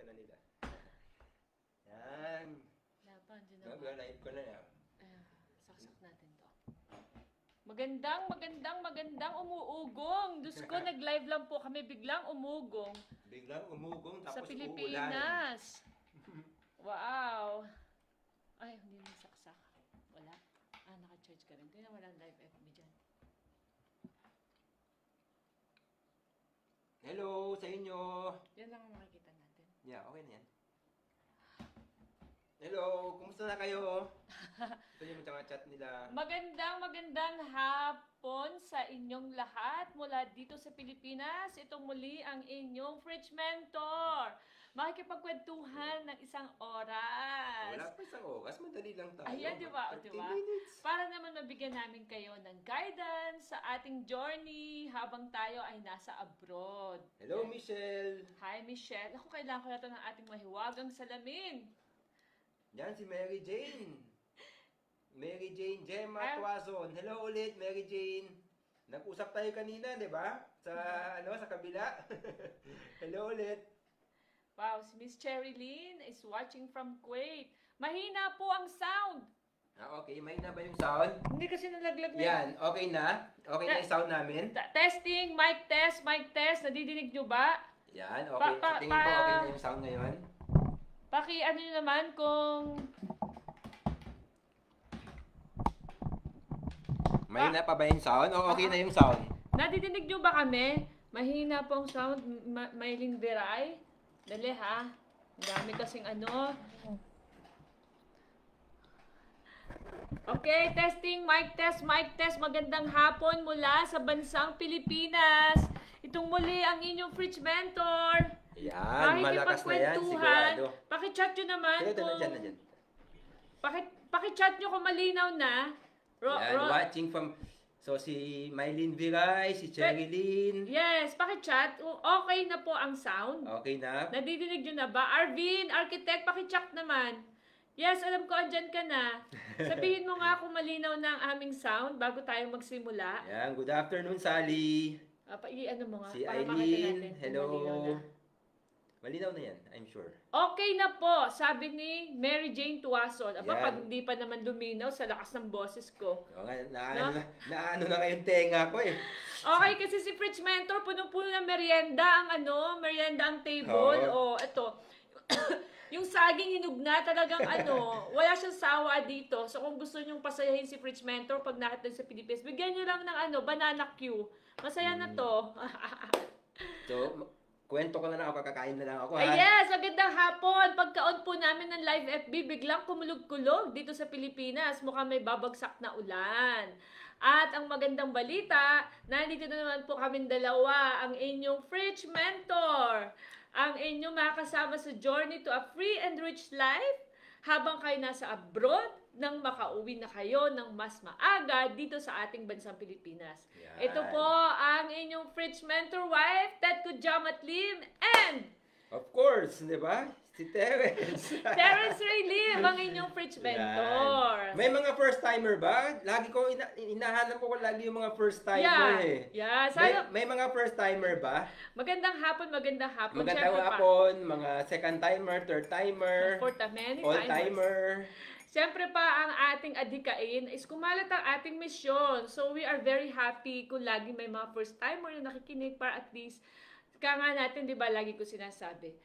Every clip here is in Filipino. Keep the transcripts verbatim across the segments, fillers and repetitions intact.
na nila. Yan. Laban, dyan na. Nag-live ko na yan. Uh, saksak natin to. Magandang, magandang, magandang umuugong. Diyos ko, nag-live lang po kami, biglang umugong. Biglang umugong tapos sa Pilipinas. Wow. Ay, hindi na saksak. Wala. Ah, naka-charge ka rin. Tingnan, walang live F B dyan. Hello sa inyo. Yan lang ang makikita natin. Yeah, okay na yan. Hello, kumusta na kayo? Ito yung mga chat nila. Magandang, magandang hapon sa inyong lahat mula dito sa Pilipinas. Itong muli ang inyong Fridge Mentor. Makikipagkwentuhan ng isang oras. Wala pa isang oras, madali lang tayo. Ayan, di ba? Di ba? Para naman mabigyan namin kayo ng guidance sa ating journey habang tayo ay nasa abroad. Hello, Michelle. Hi, Michelle. Ako, kailangan ko na ito ng ating mahiwagang salamin. Yan si Mary Jane. Mary Jane Gemma Hi. Tuazon. Hello ulit, Mary Jane. Nag-usap tayo kanina, di ba? Sa ano, sa kabila. Hello ulit. Wow, si Miss Cherry Lynn is watching from Kuwait. Mahina po ang sound. Ah, okay, may na ba yung sound? Hindi kasi nalaglag na. Yan, okay na. Okay na yung sound namin. Testing, mic test, mic test. Nadidinig nyo ba? Yan, Pa- okay. pa- Sa tingin ko pa- okay na yung sound ngayon. Paki ano nyo naman kung... May na pa ba yung sound? O okay na yung sound? Nadidinig nyo ba kami? Mahina po ang sound. Ma Maylin Veray. Dali ha. Ang dami kasing ano. Okay, testing, mic test, mic test. Magandang hapon mula sa bansang Pilipinas. Itong muli ang inyong Fridge Mentor. Yan, malakas na yan, sigurado. Paki-chat nyo naman Pero kung... na dyan, na dyan. Paki-chat nyo kung malinaw na. Ro Yan, ro watching from... So, si Mylene Viray, si Cherry Lynn. Yes, paki-chat. Okay na po ang sound. Okay na? Nadidinig nyo na ba? Arvin, architect, paki-chat naman. Yes, alam ko, andyan ka na. Sabihin mo nga kung malinaw na ang aming sound bago tayo magsimula. Yan, good afternoon, Sally. Uh, pa, i-ano mo nga, Si para makita Eileen, natin kung hello. malinaw na. Malinaw na yan, I'm sure. Okay na po, sabi ni Mary Jane Tuazon. Aba, Yan. pag hindi pa naman luminaw sa lakas ng boses ko. O nga, na, No? na, na, ano na ngayong tenga ko eh. Okay, kasi si Fridge Mentor, punong-puno ng merienda ang ano, merienda ang table. O, Oo. eto. Yung saging hinug na, talagang ano, wala siyang sawa dito. So, kung gusto nyong pasayahin si Fridge Mentor pag nakita sa Pilipinas, bigyan nyo lang ng ano, banana Q. Masaya na to. So, kwento ko na lang ako, kakakain na lang ako Ay, ha. yes, magandang hapon. Pagka-on po namin ng live F B, biglang kumulog-kulog dito sa Pilipinas. Mukhang may babagsak na ulan. At ang magandang balita, nandito na naman po kaming dalawa, ang inyong Fridge Mentor. Ang inyong makakasama sa journey to a free and rich life habang kayo nasa abroad nang makauwi na kayo ng mas maaga dito sa ating bansang Pilipinas. Yan. Ito po ang inyong Fridge Mentor wife, Tetko Jamatlim, and Of course, di ba? Si Terence. Terence Ray Lim, ang inyong Fridge Mentor. Yan. May mga first timer ba? Lagi ko ina inahanap ko lagi yung mga first timer Yeah. eh. Yeah. May, Sana, may mga first timer ba? magandang hapon, magandang hapon. Magandang Siyempre pa, hapon, mga second timer, third timer, for the many all timers. timer. Siyempre pa, ang ating adhikain is kumalat ang ating misyon. So, we are very happy kung lagi may mga first timer na nakikinig para at least, kaya nga natin, di ba, lagi ko sinasabi,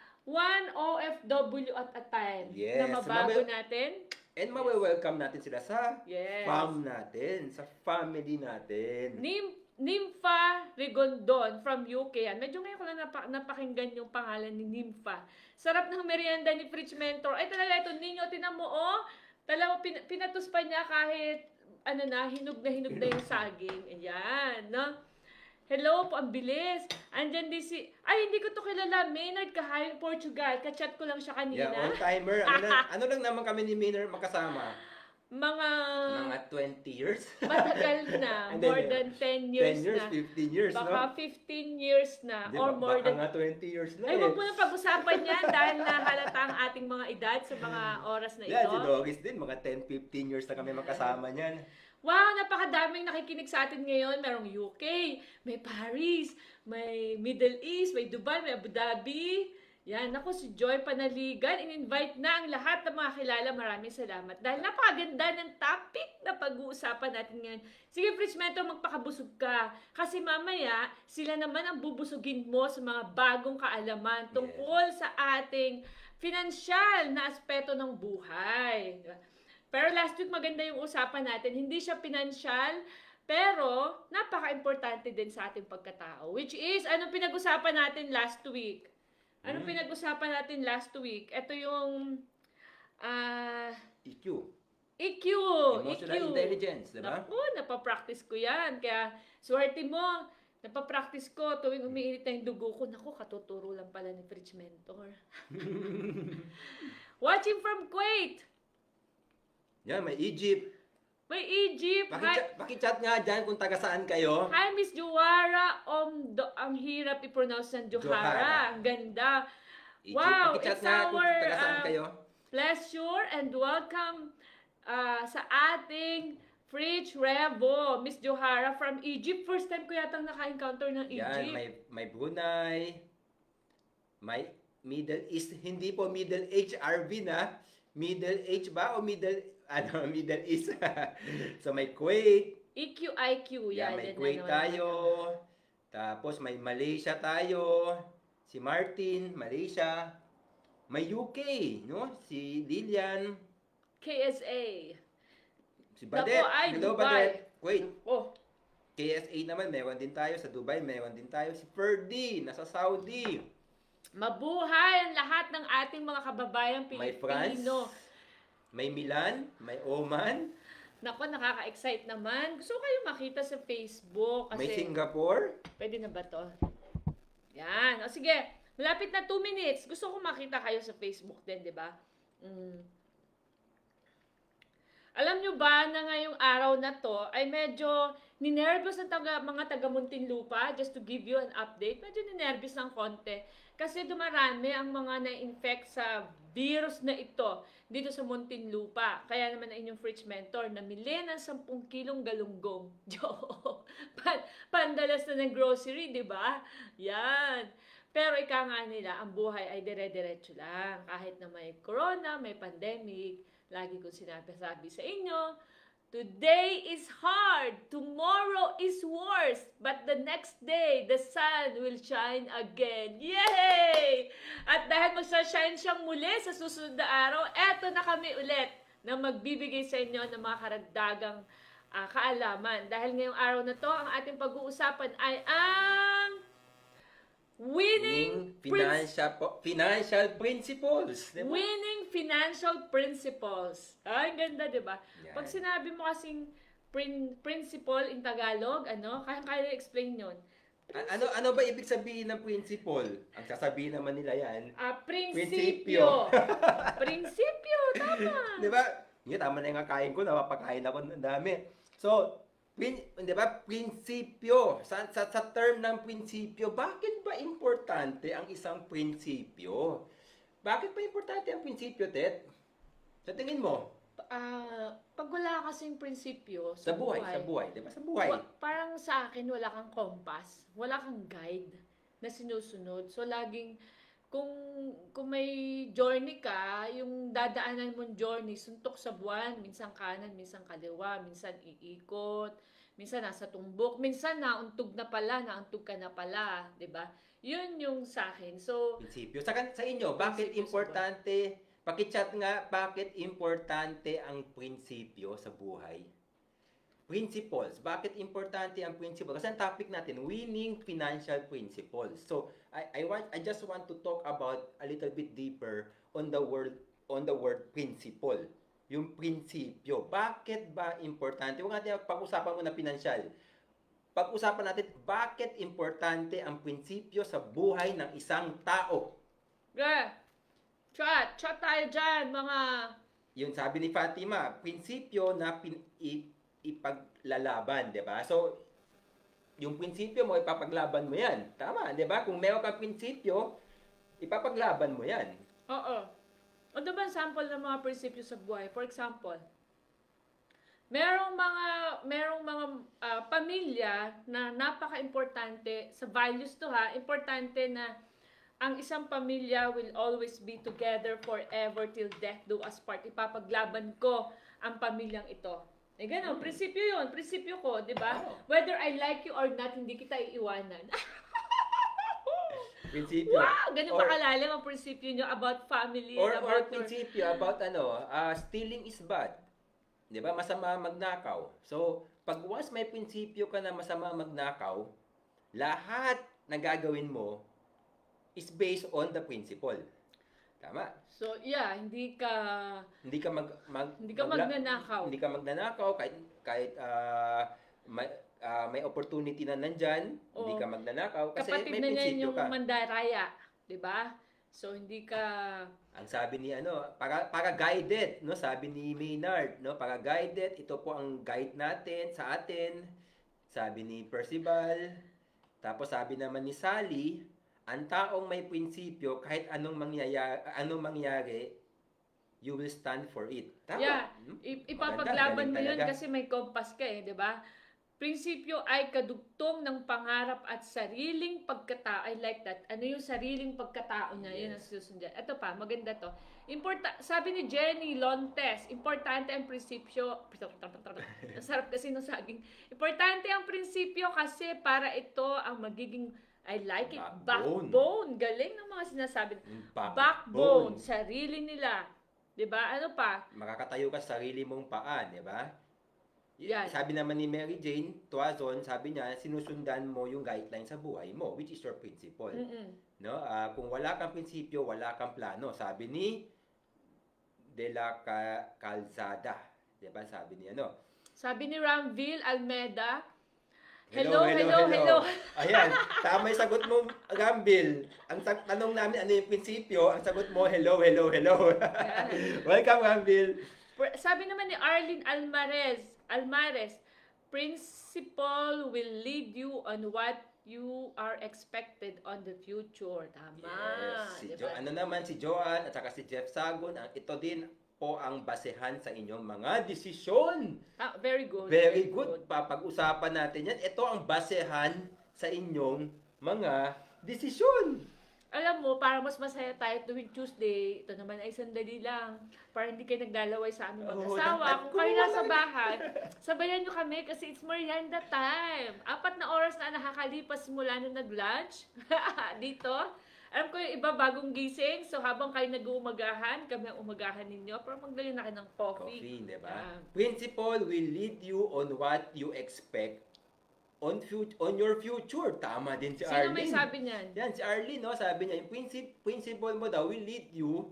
one O F W at a time Yes. na mabago Mami- natin. And mawe-welcome natin sila sa Yes. fam natin, sa family natin. Nim Nympha Rigondon from U K. Yan. Medyo ngayon ko lang napa napakinggan yung pangalan ni Nympha. Sarap ng merienda ni Fridge Mentor. Ay talaga ito, ninyo, tinan mo, oh. Talaga, pin pinatus pa niya kahit, ano na, hinog na hinog na yung saging. Ayan, no? Hello po, ang bilis. Andyan din si, ay, hindi ko to kilala, Maynard Cahayon, Portugal. Kachat ko lang siya kanina. Yeah, all timer. Ano, na, ano lang naman kami ni Maynard magkasama? Mga, Mga twenty years? matagal na. And then, More than ten years, ten years, na. fifteen years, Baka no? fifteen years na. Di Or ba, more baka than... nga twenty years na Ay, eh. wag mo na pag-usapan yan dahil nahalata ang ating mga edad sa mga oras na ito. Yeah, si Doggies din, mga ten, fifteen years na kami magkasama niyan. Wow, napakadaming nakikinig sa atin ngayon. Merong U K, may Paris, may Middle East, may Dubai, may Abu Dhabi. Yan, ako si Joy Panaligan. In-invite na ang lahat ng mga kilala. Maraming salamat. Dahil napakaganda ng topic na pag-uusapan natin ngayon. Sige, Fritz Mentor, magpakabusog ka. Kasi mamaya, sila naman ang bubusugin mo sa mga bagong kaalaman tungkol sa ating financial na aspeto ng buhay. Pero last week, maganda yung usapan natin. Hindi siya financial, pero napaka-importante din sa ating pagkatao. Which is, anong pinag-usapan natin last week? Anong Hmm. pinag-usapan natin last week? Ito yung ah E Q. E Q. Emotional E Q. intelligence, di ba? Naku, napapractice ko yan. Kaya, swerte mo, napapractice ko tuwing umiinit na yung dugo ko. Naku, katuturo lang pala ni Fritz Mentor. Watching from Kuwait. Yan, may Egypt. May Egypt. Hi, Pakichat, pakichat nga dyan kung taga saan kayo. hi Miss Juara. Om, do, ang hirap i-pronounce ng Johara. Johara. Ang ganda. Egypt. Wow, Pakichat it's nga kung our, taga saan uh, kayo. Pleasure and welcome uh, sa ating Fritz Revo, Miss Johara from Egypt. First time ko yatang naka-encounter ng Yan, Egypt. may, may Brunei, may Middle East, hindi po Middle H R V na. Middle H ba o Middle, ano, Middle East? So may Kuwait, E Q I Q. yan, Yan, may yan na Kuwait naman. tayo. Tapos may Malaysia tayo. Si Martin, Malaysia. May U K, no? Si Lilian, K S A. si Badet. Naku, ay, Hello, Dubai. Badet. Wait, Oh, K S A naman, meron din tayo. Sa Dubai, meron din tayo. Si Ferdy, nasa Saudi. mabuhay ang lahat ng ating mga kababayang May France. Pilipino. May Milan, may Oman, Naku, nakaka-excite naman. Gusto ko kayo makita sa Facebook may kasi Singapore. pwede na ba to? Yan. O sige, malapit na two minutes. Gusto ko makita kayo sa Facebook din, di ba? Mm. Alam nyo ba na ngayong araw na to ay medyo ninervous ng taga, mga taga Muntinlupa, just to give you an update, medyo ninervous ng konti. Kasi dumarami ang mga na-infect sa virus na ito dito sa Muntinlupa. Kaya naman ang inyong Fritz Mentor, namili ng sampung kilong galunggong. Joke! Pan pandalas na ng grocery, di ba? Yan. Pero ika nga nila, ang buhay ay dire-diretso lang. Kahit na may corona, may pandemic, lagi kong sinabi-sabi sa inyo, today is hard, tomorrow is worse, but the next day, the sun will shine again. Yay! At dahil magsa-shine siyang muli sa susunod na araw, eto na kami ulit na magbibigay sa inyo ng mga karagdagang uh, kaalaman. Dahil ngayong araw na to, ang ating pag-uusapan ay ang winning, Winning financial, po- financial principles. Diba? Winning financial principles. Ay, ang ganda, di ba? Yan. Pag sinabi mo kasing prin- principle in Tagalog, ano, kaya-kaya explain yun. A- ano ano ba ibig sabihin ng principle? Ang sasabihin naman nila yan. Ah, Prinsipyo. prinsipyo. Prinsipyo, tama. Di ba? Hindi, tama na yung kakain ko. Napapakain ako ng dami. So, prin, di ba? Prinsipyo. Sa, sa, sa term ng prinsipyo, bakit ba importante ang isang prinsipyo? Bakit ba importante ang prinsipyo, Tet? Sa tingin mo? Ah, pag wala kasing prinsipyo Sa buhay, sa buhay. Di ba? Sa buhay. Wa- parang sa akin, wala kang compass, wala kang guide na sinusunod. So, laging, kung, kung may journey ka, yung dadaanan mong journey, suntok sa buwan, minsan kanan, minsan kaliwa, minsan iikot, minsan nasa tumbok, minsan nauntog na pala, nauntog ka na pala, 'di ba? Yun yung sa akin. So, Prinsipyo. Sa, kan- sa inyo, bakit Prinsipyo sa importante, pakichat nga, bakit importante ang prinsipyo sa buhay? Principles. Bakit importante ang principle? Kasi ang topic natin, winning financial principles. So, I, I want I just want to talk about a little bit deeper on the word on the word principle. Yung prinsipyo. Bakit ba importante? Huwag natin pag-usapan muna financial. Pag-usapan natin, bakit importante ang prinsipyo sa buhay ng isang tao? yeah. Chat, chat tayo dyan, mga... Yun sabi ni Fatima, prinsipyo na pin, i, ipaglalaban, 'di ba? So, yung prinsipyo mo, ipapaglaban mo yan. Tama, di ba? Kung meron kang prinsipyo, ipapaglaban mo yan. Oo. Ano ba ang sample ng mga prinsipyo sa buhay? For example, merong mga merong mga ah, pamilya na napaka-importante sa values to ha, importante na ang isang pamilya will always be together forever till death do us part. Ipapaglaban ko ang pamilyang ito. Eh, gano'n, Hmm. prinsipyo yun, prinsipyo ko, di ba? Oh. Whether I like you or not, hindi kita iiwanan. Prinsipyo. Wow! Ganun Or- ba kalalim ang prinsipyo nyo about family Or, and or about your... prinsipyo about ano, ah, stealing is bad. 'Di ba? Masama magnakaw. So, pag once may prinsipyo ka na masama magnakaw, lahat na gagawin mo is based on the principle. Tama? So, yeah, hindi ka... Hindi ka mag, mag Hindi ka magla- magnanakaw. Hindi ka magnanakaw kahit kahit ah, may ah, may opportunity na nandyan, hindi Oo. ka magnanakaw kasi Kapatid may na niyan prinsipyo yung ka. mandaraya, di ba? So, hindi ka... Ang sabi ni ano, para para guided, no? Sabi ni Maynard, no? Para guided, ito po ang guide natin sa atin. Sabi ni Percival. Tapos sabi naman ni Sally, ang taong may prinsipyo kahit anong mangyayari, anong mangyari, you will stand for it. Tama. Yeah. Hmm? I- Maganda, ipapaglaban galing mo yun talaga. kasi may kompas ka eh, di ba? Prinsipyo ay kadugtong ng pangarap at sariling pagkatao. I like that. Ano yung sariling pagkatao niya? Yun ang Yes. susundan. Ito pa, maganda to. Importa sabi ni Jenny Lontes, importante ang prinsipyo. Ang sarap kasi ng saging. Importante ang prinsipyo kasi para ito ang magiging, I like it, Backbone. backbone. Galing ng mga sinasabi. Yung Backbone. Sarili nila. 'Di ba? Ano pa? Makakatayo ka sa sarili mong paa, di ba? Y- Yan. Sabi naman ni Mary Jane Tuazon, sabi niya, sinusundan mo yung guideline sa buhay mo, which is your principle. Mm-mm. No? Ah, kung wala kang prinsipyo, wala kang plano. Sabi ni De La Ca- Calzada. Di ba? Sabi ni ano? Sabi ni Ramville Almeda, hello, hello, hello. Ayan, tama yung sagot mo, Rambil. Ang sag- tanong namin, ano yung prinsipyo? Ang sagot mo, hello, hello, hello. Welcome, Rambil. Pr- Sabi naman ni Arlene Almarez, Almares, principle will lead you on what you are expected on the future. Tama. Yes, si diba? Jo, ano naman si Joanne at saka si Jeff Sagon, ang ito din po ang basehan sa inyong mga desisyon. Ah, very good. Very good. Papag-usapan natin yan. Ito ang basehan sa inyong mga desisyon. Alam mo, para mas masaya tayo tuwing Tuesday, ito naman ay sandali lang. Para hindi kayo naglalaway sa aming Oo, mag-asawa. dapat Kung kayo kumain. nasa bahay, sabayan nyo kami kasi it's merienda time. Apat na oras na nakakalipas mula nung nag-lunch dito. Alam ko yung iba bagong gising, so habang kayo nag-uumagahan, kami ang umagahan ninyo, pero magdali na kayo ng coffee. Coffee, di ba? Yeah. Principle will lead you on what you expect on fut- on your future. Tama din si Sino Arlene. may sabi niyan? Yan, si Arlene, no? Sabi niya, yung princi- principle mo daw will lead you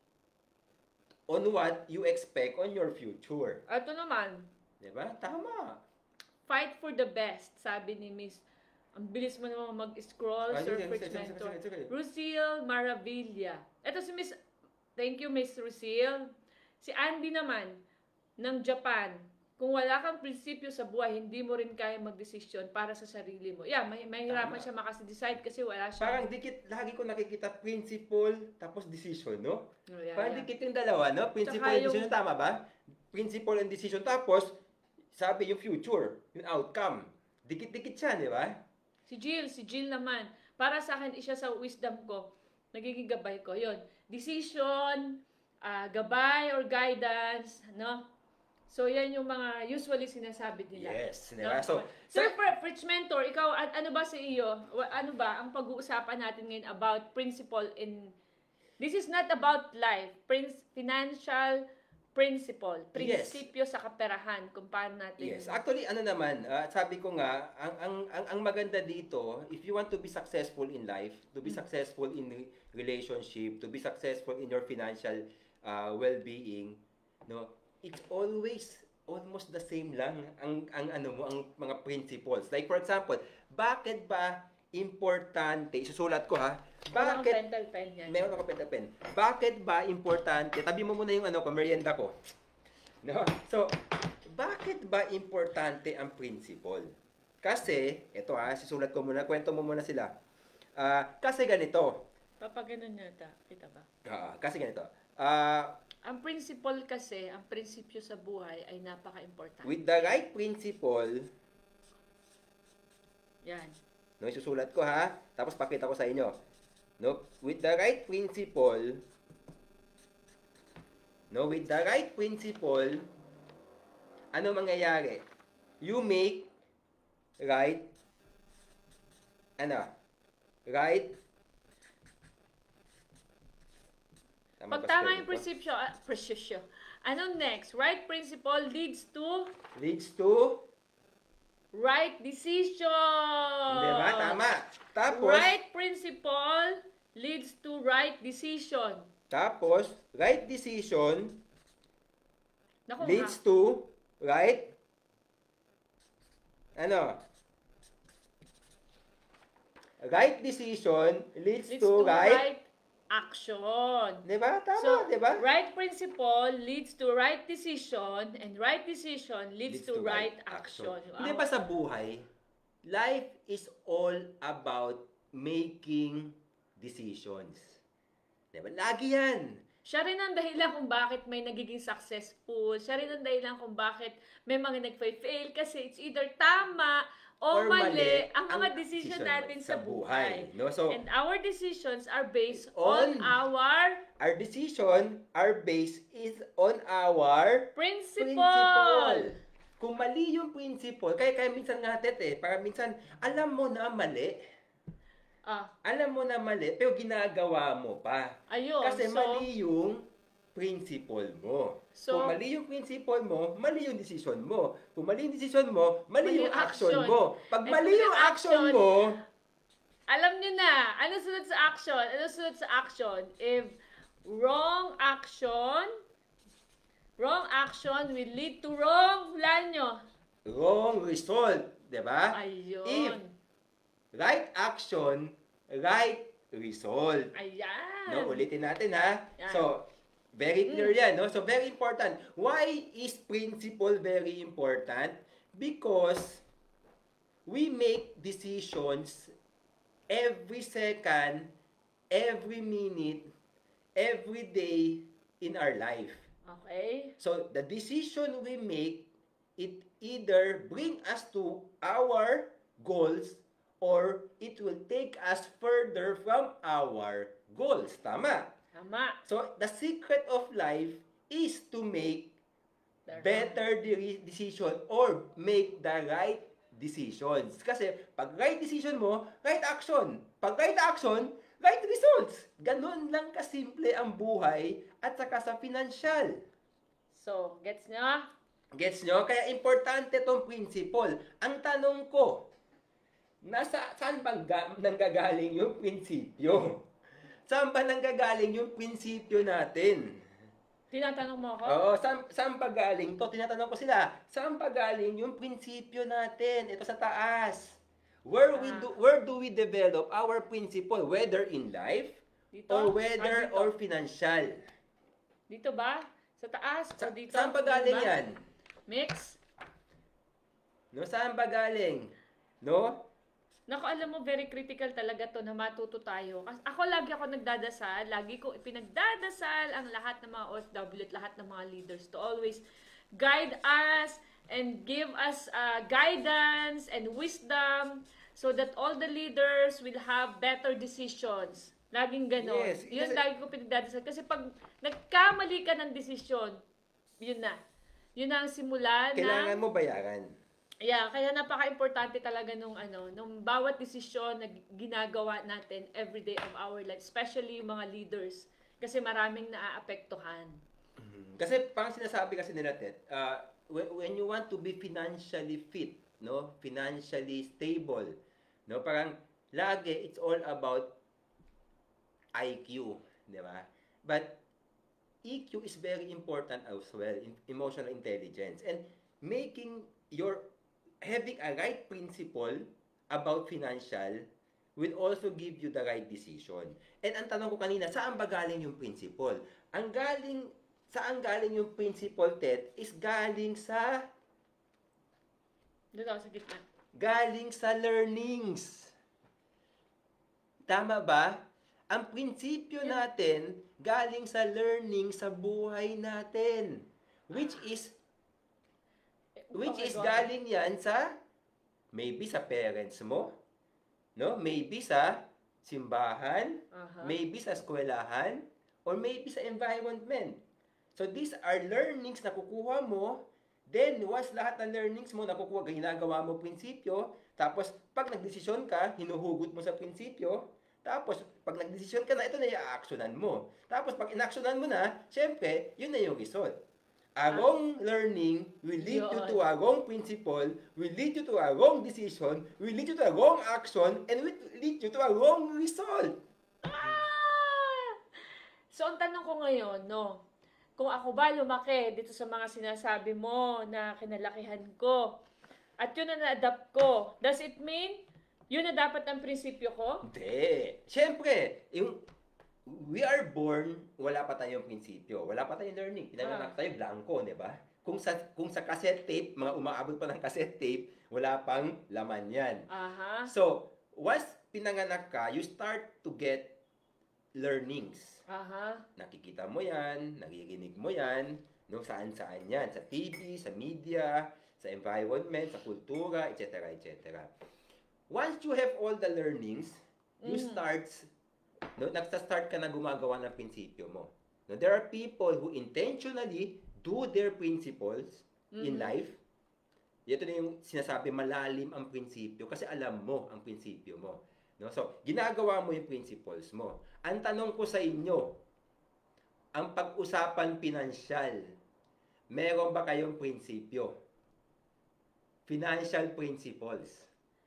on what you expect on your future. Ito naman, Di ba? Tama. fight for the best, sabi ni Miss. Ang bilis mo naman mag-scroll, Ay, Sir sige, Fritz sige, sige, Mentor. sige, sige. Rusil Maravilla. Ito si Miss, thank you Miss Rusil. Si Andy naman, ng Japan. Kung wala kang prinsipyo sa buhay, hindi mo rin kaya magdesisyon para sa sarili mo. Yeah, may mahirapan Tama. siya makasi-decide kasi wala siya. Parang dikit, lagi ko nakikita principle tapos decision, no? Oh, yeah, Parang yeah. dikit yung dalawa, no? Principle Tsaka and yung- decision, tama ba? Principle and decision, tapos sabi yung future, yung outcome. Dikit-dikit siya, di ba? Si Jill, si Jill naman. Para sa akin, isa sa wisdom ko, nagiging gabay ko. Yun, decision, ah, gabay or guidance, no? So, yan yung mga usually sinasabi nila. Yes, di No? ba? So, Sir Fr- Fritz Mentor, ikaw, an- ano ba sa iyo? Wa- Ano ba ang pag-uusapan natin ngayon about principle in... This is not about life. Prin- financial principle. Yes. Prinsipyo sa kaperahan. Kung paano natin... yes. Actually, ano naman, ah, sabi ko nga, ang, ang, ang, ang maganda dito, if you want to be successful in life, to be Mm. successful in re- relationship, to be successful in your financial ah, well-being, no, it's always almost the same lang ang ang ano mo ang mga principles. Like for example, bakit ba importante, isusulat ko ha, Bakit? bakit Pentel pen yan. meron ako pen na pen. Bakit ba importante? Tabi mo muna yung ano ko, merienda ko. No? So, bakit ba importante ang principle? Kasi, ito ha, sisulat ko muna, kwento mo muna sila. Ah, kasi ganito. Papaganon yata. Kita ba? Ah, kasi ganito. Ah, Ang principle kasi, ang prinsipyo sa buhay ay napaka-importante. with the right principle, Yan. no, isusulat ko ha, tapos pakita ko sa inyo. no, with the right principle, no, with the right principle, ano mangyayari? You make right, ano, right, Pag ba tama spelling yung ko? prinsipyo, ah, prinsipyo. Anong next? Right principle leads to Leads to, right decision. di ba? Tama. Tapos, Right principle leads to right decision. tapos, right decision Naku, leads ha? to, right, ano, right decision leads, Leads to, to right, right action. di ba? Tama, So, di ba? right principle leads to right decision, and right decision leads, to, right action. Hindi Wow. ba sa buhay, life is all about making decisions. Di ba? Lagi yan. Siya rin ang dahilan kung bakit may nagiging successful. Siya rin ang dahilan kung bakit may mga nag-fail kasi it's either tama o Or mali, mali ang mga ang decision decision natin sa buhay. No? So, And our decisions are based On- on our our decision, our base is on our principle. principle. Kung mali yung principle, kaya kaya minsan nga tet eh, para minsan alam mo na mali, Ah, alam mo na mali, pero ginagawa mo pa. ayun. Kasi so, mali yung principle mo. So, Kung mali yung principle mo, mali yung decision mo. Kung mali yung decision mo, mali, Mali yung yung action, action. mo. Pag Eh, mali kung yung yung action action, mo, alam nyo na, ano sunod sa action? Ano sunod sa action? If wrong action, wrong action will lead to wrong, hulaan nyo. wrong result. Diba? Ayun. If right action, right result. Ayan. No, ulitin natin ha. Yan. So, very clear yan, no? So, very important. Why is principle very important? Because we make decisions every second, every minute, every day in our life. Okay. So, the decision we make, it either bring us to our goals or it will take us further from our goals. Tama. Tama. So, the secret of life is to make The better de- decision or make the right decisions. Kasi, pag right decision mo, right action. Pag right action, right results. Ganun lang kasimple ang buhay at saka sa financial. So, gets nyo? Gets nyo? Kaya importante tong principle. Ang tanong ko, nasa saan ba ga- nanggagaling yung prinsipyo? Saan ba nanggagaling yung prinsipyo natin? Tinatanong mo ako? Oo, saan, saan ba galing to? Tinatanong ko sila, saan ba galing yung prinsipyo natin? Ito sa taas. Where we Ah. do where do we develop our principle, whether in life Dito? or Ah, whether dito. or financial? Dito ba? Sa taas? Sa, o dito? saan ba galing Dito ba? yan? Mix? No, saan ba galing? No? Naku, alam mo, very critical talaga to na matuto tayo. Kasi ako lagi ako nagdadasal, lagi ko ipinagdadasal ang lahat ng mga O F W at lahat ng mga leaders to always guide us and give us uh, guidance and wisdom so that all the leaders will have better decisions. Laging ganon. Yes, Yun kasi- lagi ko pinagdadasal. Kasi pag nagkamali ka ng desisyon, yun na. Yun na ang simula Kailangan na... mo bayaran. Yeah, kaya napaka-importante talaga nung ano, nung bawat desisyon na ginagawa natin every day of our life, especially yung mga leaders kasi maraming naaapektuhan. Kasi parang sinasabi kasi nila Ted, uh, when, when you want to be financially fit, no, financially stable, no, parang lagi it's all about I Q, di ba? But E Q is very important as well, in emotional intelligence, and making your having a right principle about financial will also give you the right decision. And ang tanong ko kanina, saan ba galing yung principle? Ang galing, saan galing yung principle, Ted, is galing sa, Dito sa gitna. galing sa learnings. Tama ba? Ang prinsipyo Yeah. natin, galing sa learning sa buhay natin. Which is, which Okay, is go galing yan sa, maybe sa parents mo, no? Maybe sa simbahan, Aha. maybe sa eskwelahan, or maybe sa environment. So these are learnings na kukuha mo. Then, once lahat ng learnings mo nakukuha, ginagawa mo prinsipyo, tapos pag nagdesisyon ka, hinuhugot mo sa prinsipyo, tapos pag nagdesisyon ka na, ito na i-actionan mo. Tapos pag in-actionan mo na, syempre, yun na yung result. A wrong learning will lead you Yun. to a wrong principle, will lead you to a wrong decision, will lead you to a wrong action, and will lead you to a wrong result. Ah! So, ang tanong ko ngayon, no, kung ako ba lumaki dito sa mga sinasabi mo na kinalakihan ko, at yun na na-adapt ko, does it mean yun na dapat ang prinsipyo ko? Hindi. Siyempre, yung we are born, wala pa tayong prinsipyo, wala pa tayong learning. Pinanganak tayo blanco, di ba? Kung sa kung sa cassette tape, mga umaabot pa ng cassette tape, wala pang laman 'yan. Aha. So, once pinanganak ka, you start to get learnings. Aha. Nakikita mo 'yan, naririnig mo 'yan, no saan-saan 'yan, sa T V, sa media, sa environment, sa kultura, et cetera, et cetera. Once you have all the learnings, you Mhm. start no, nagsa-start ka na gumagawa ng prinsipyo mo. No, there are people who intentionally do their principles in Mhm. life. Ito na yung sinasabi, malalim ang prinsipyo kasi alam mo ang prinsipyo mo. No? So, ginagawa mo yung principles mo. Ang tanong ko sa inyo, ang pag-usapan pinansyal, meron ba kayong prinsipyo? Financial principles.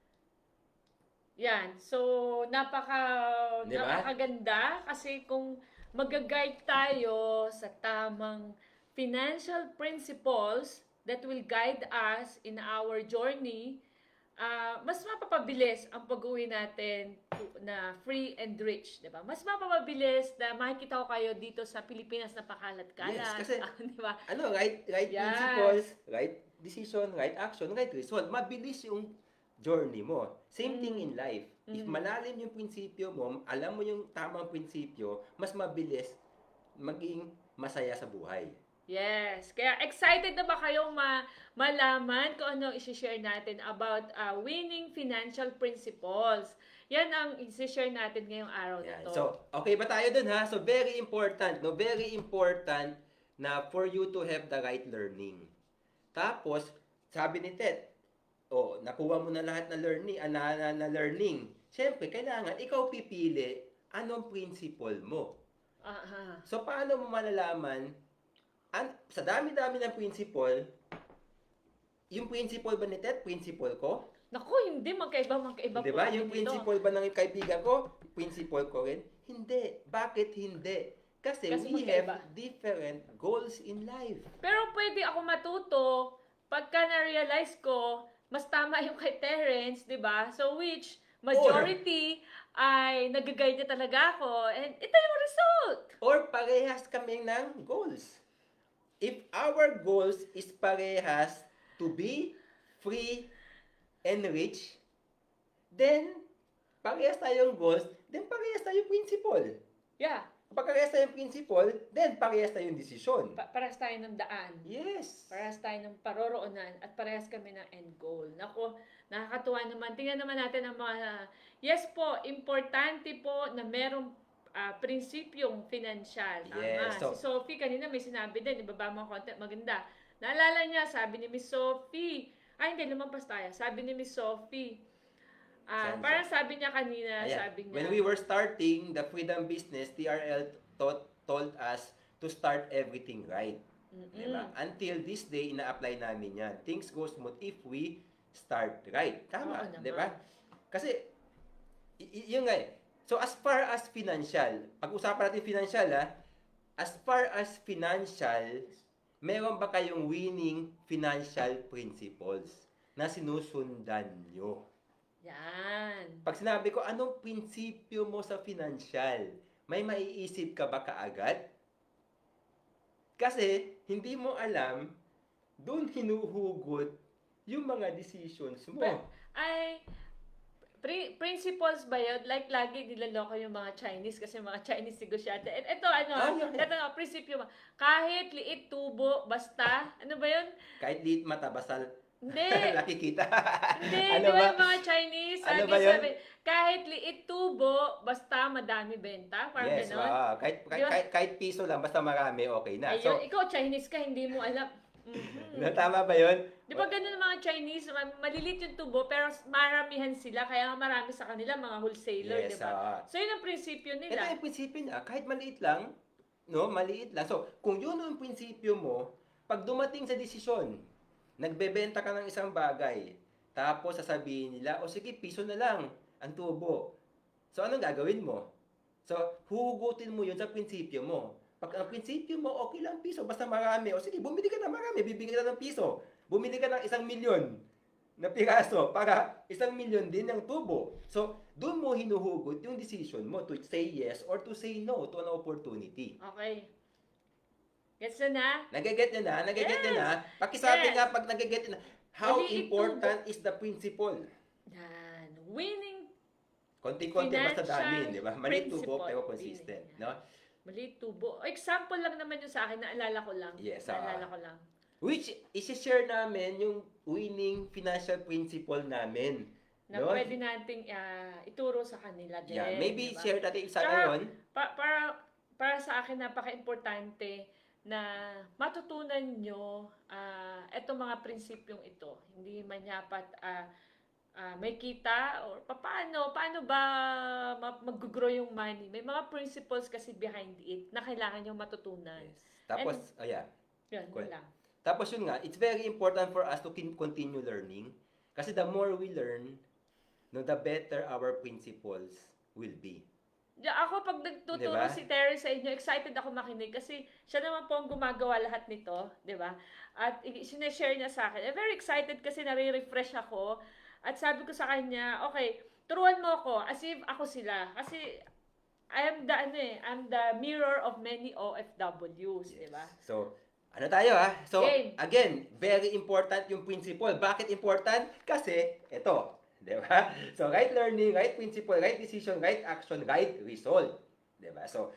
Yan. So, napaka, Di ba? napakaganda kasi kung mag-guide tayo sa tamang financial principles that will guide us in our journey, ah, mas mapapabilis ang pag-uwi natin to- na free and rich, di ba? Mas mapapabilis na makikita ko kayo dito sa Pilipinas na pakalat-kalat. Yes, kasi- Ah, di ba? Ano, right, right Yes. principles, right decision, right action, right result. Mabilis yung journey mo. Same thing Mm. in life. If Mm. malalim yung prinsipyo mo, alam mo yung tamang prinsipyo, mas mabilis maging masaya sa buhay. Yes. Kaya excited na ba kayong ma malaman kung ano i-share natin about uh, winning financial principles? Yan ang i-share natin ngayong araw na Yan. to. So, okay ba tayo dun ha? So, very important, no? Very important na for you to have the right learning. Tapos, sabi ni Ted, oh, nakuha mo na lahat na learning, ah, na, na, na learning. Siyempre, kailangan ikaw pipili anong principle mo. Aha. So, paano mo malalaman, an, sa dami-dami ng principle, yung principle ba ni Ted, principle ko? Naku, hindi. Magkaiba, magkaiba Di po ba? kami Yung nito. principle ba ng kaibigan ko, principle ko rin? Hindi. Bakit hindi? Kasi, Kasi we magkaiba. have different goals in life. Pero pwede ako matuto pagka na-realize ko, mas tama yung kay Terence, di ba? So, which majority ay nag-guide niya talaga ako. And ito yung result. Or parehas kami ng goals. If our goals is parehas to be free and rich, then parehas tayong goals, then parehas tayong principle. Yeah. Kapag parehas tayong principle, then parehas tayong desisyon. Pa- parehas tayo ng daan. Yes. Parehas tayo ng paroroonan at parehas kami ng end goal. Naku, nakakatuwa naman. Tingnan naman natin ang mga... Yes po, importante po na merong ah, prinsipyong financial. Tama. Yes, so- Si Sophie kanina may sinabi din, ibaba mo ang content, maganda. Naalala niya, sabi ni Miss Sophie, ay hindi, lumampas tayo. Sabi ni Miss Sophie, ah, Saan parang sabi niya kanina, Ayan. sabi niya, When we were starting the freedom business, T R L taught, told us to start everything right. Mm-mm. Diba? Until this day, ina-apply namin yan. Things go smooth if we start right. Tama, Oo naman. di ba? Kasi, y- y- yun nga eh. So, as far as financial, pag-usapan natin financial ha, as far as financial, meron ba kayong winning financial principles na sinusundan nyo? yan. Pag sinabi ko, anong prinsipyo mo sa financial? May maiisip ka ba kaagad? Kasi, hindi mo alam, doon hinuhugot yung mga decisions mo. But, ay, pri- principles ba yun? Like, lagi nilaloko yung mga Chinese kasi mga Chinese negosyante. Et, eto, ano, Ah, yun. eto nga, prinsipyo mo. Kahit liit, tubo, basta, ano ba yun? Kahit liit mata, basta Hindi. Nakikita. Hindi, Ano di ba ba? yung mga Chinese? Ano Lagi ba yun? sabi, kahit liit tubo, basta madami benta. Parang Yes, ganon. wow. Kahit, Di kahit, ba? kahit, kahit piso lang, basta marami, okay na. Ayun, So, ikaw Chinese ka, hindi mo alam. Mhm. tama ba yun? Di ba ganun ang mga Chinese, ma- malilit yung tubo, pero maramihan sila, kaya nga marami sa kanila, mga wholesaler, Yes, di ba? ah. So, yun ang prinsipyo Ito nila. yung prinsipyo niya, kahit maliit lang, no, maliit lang. So, kung yun yung prinsipyo mo, pag dumating sa desisyon, nagbebenta ka ng isang bagay, tapos sasabihin nila, o sige, piso na lang ang tubo. So, anong gagawin mo? So, huhugutin mo yun sa prinsipyo mo. Pag ang prinsipyo mo, okay lang piso, basta marami. O sige, bumili ka ng marami, bibigyan ka ng piso. Bumili ka ng isang milyon na piraso para isang milyon din ng tubo. So, doon mo hinuhugot yung decision mo to say yes or to say no to an opportunity. Okay. Gets na na? Nagaget nyo na? Nagaget nyo Yes. na? Pakisabi Yes. nga pag nagaget nyo na, how Maliit important is the principle? Yan. Winning Konti-konti basta Financial dami, di ba? Maliit tubo principle. pero consistent. Winning. No? maliit tubo. Example lang naman yun sa akin, naalala ko lang. Yes, ah. Naalala ko lang. Which, isi-share namin yung winning financial principle namin. Na no? pwede nating ah, ituro sa kanila din. Yeah, maybe diba? share natin isa Tsaka, ngayon. Pa- para, para sa akin, napaka-importante na matutunan nyo ah, etong mga prinsipyong ito. Hindi manyapat ah, ah, may kita or paano, paano ba ma- mag-grow yung money. May mga principles kasi behind it na kailangan nyo matutunan. Yes. Tapos, oh yeah. Yun, Cool. yun lang. Tapos yun nga, it's very important for us to kin- continue learning. Kasi the more we learn, no, the better our principles will be. Yeah, ako pag nagtuturo Diba? si Terry sa inyo, excited ako makinig kasi siya naman po ang gumagawa lahat nito, 'di ba? At i- sineshare niya sa akin. I'm very excited kasi nare-refresh ako. At sabi ko sa kanya, okay, turuan mo ako as if ako sila. Kasi I am the ano eh, I'm the mirror of many O F Ws, 'di ba? So, ano tayo ah? So, Game. again, very important yung principle. Bakit important? Kasi, ito. Di ba? So, right learning, right principle, right decision, right action, right result. Di ba? So,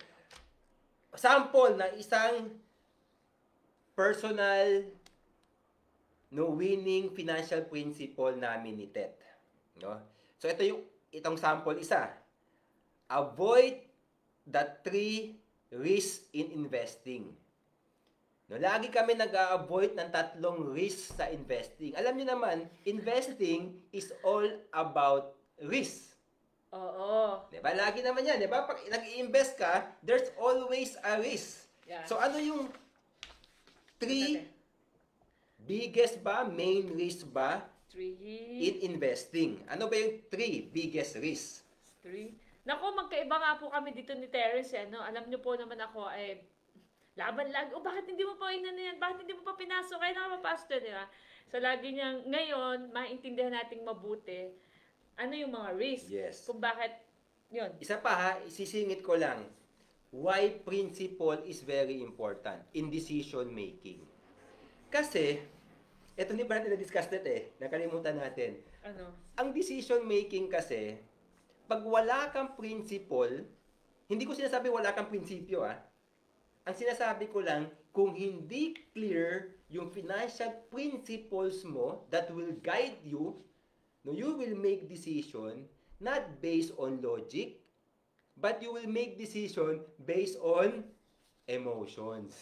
sample na isang personal no winning financial principle namin ni Tet. No? So, ito yung itong sample isa. Avoid the three risks in investing. No, lagi kami nag-a-avoid ng tatlong risks sa investing. Alam niyo naman, investing is all about risk. Oo. 'Di ba? Lagi naman 'yan, 'di ba? Pag nag-i-invest ka, there's always a risk. Yeah. So ano yung three biggest ba, main risk ba Three. in investing? Ano ba yung three biggest risks? Three. Naku, magkaiba nga po kami dito ni Terence. Eh, no? Alam niyo po naman ako, eh, laban lagi. O, bakit hindi mo pa inano yan? Bakit hindi mo pa pinasok? Kaya nakapapasok, di ba? So, lagi niyang, ngayon, maintindihan nating mabuti, ano yung mga risk. Yes. Kung bakit, yun. Isa pa ha, isisingit ko lang. Why principle is very important in decision making. Kasi, eto hindi pa natin na-discuss natin eh. Nakalimutan natin. Ano? Ang decision making kasi, pag wala kang principle, hindi ko sinasabi wala kang prinsipyo ah. Ang sinasabi ko lang, kung hindi clear yung financial principles mo that will guide you, no, you will make decision not based on logic, but you will make decision based on emotions.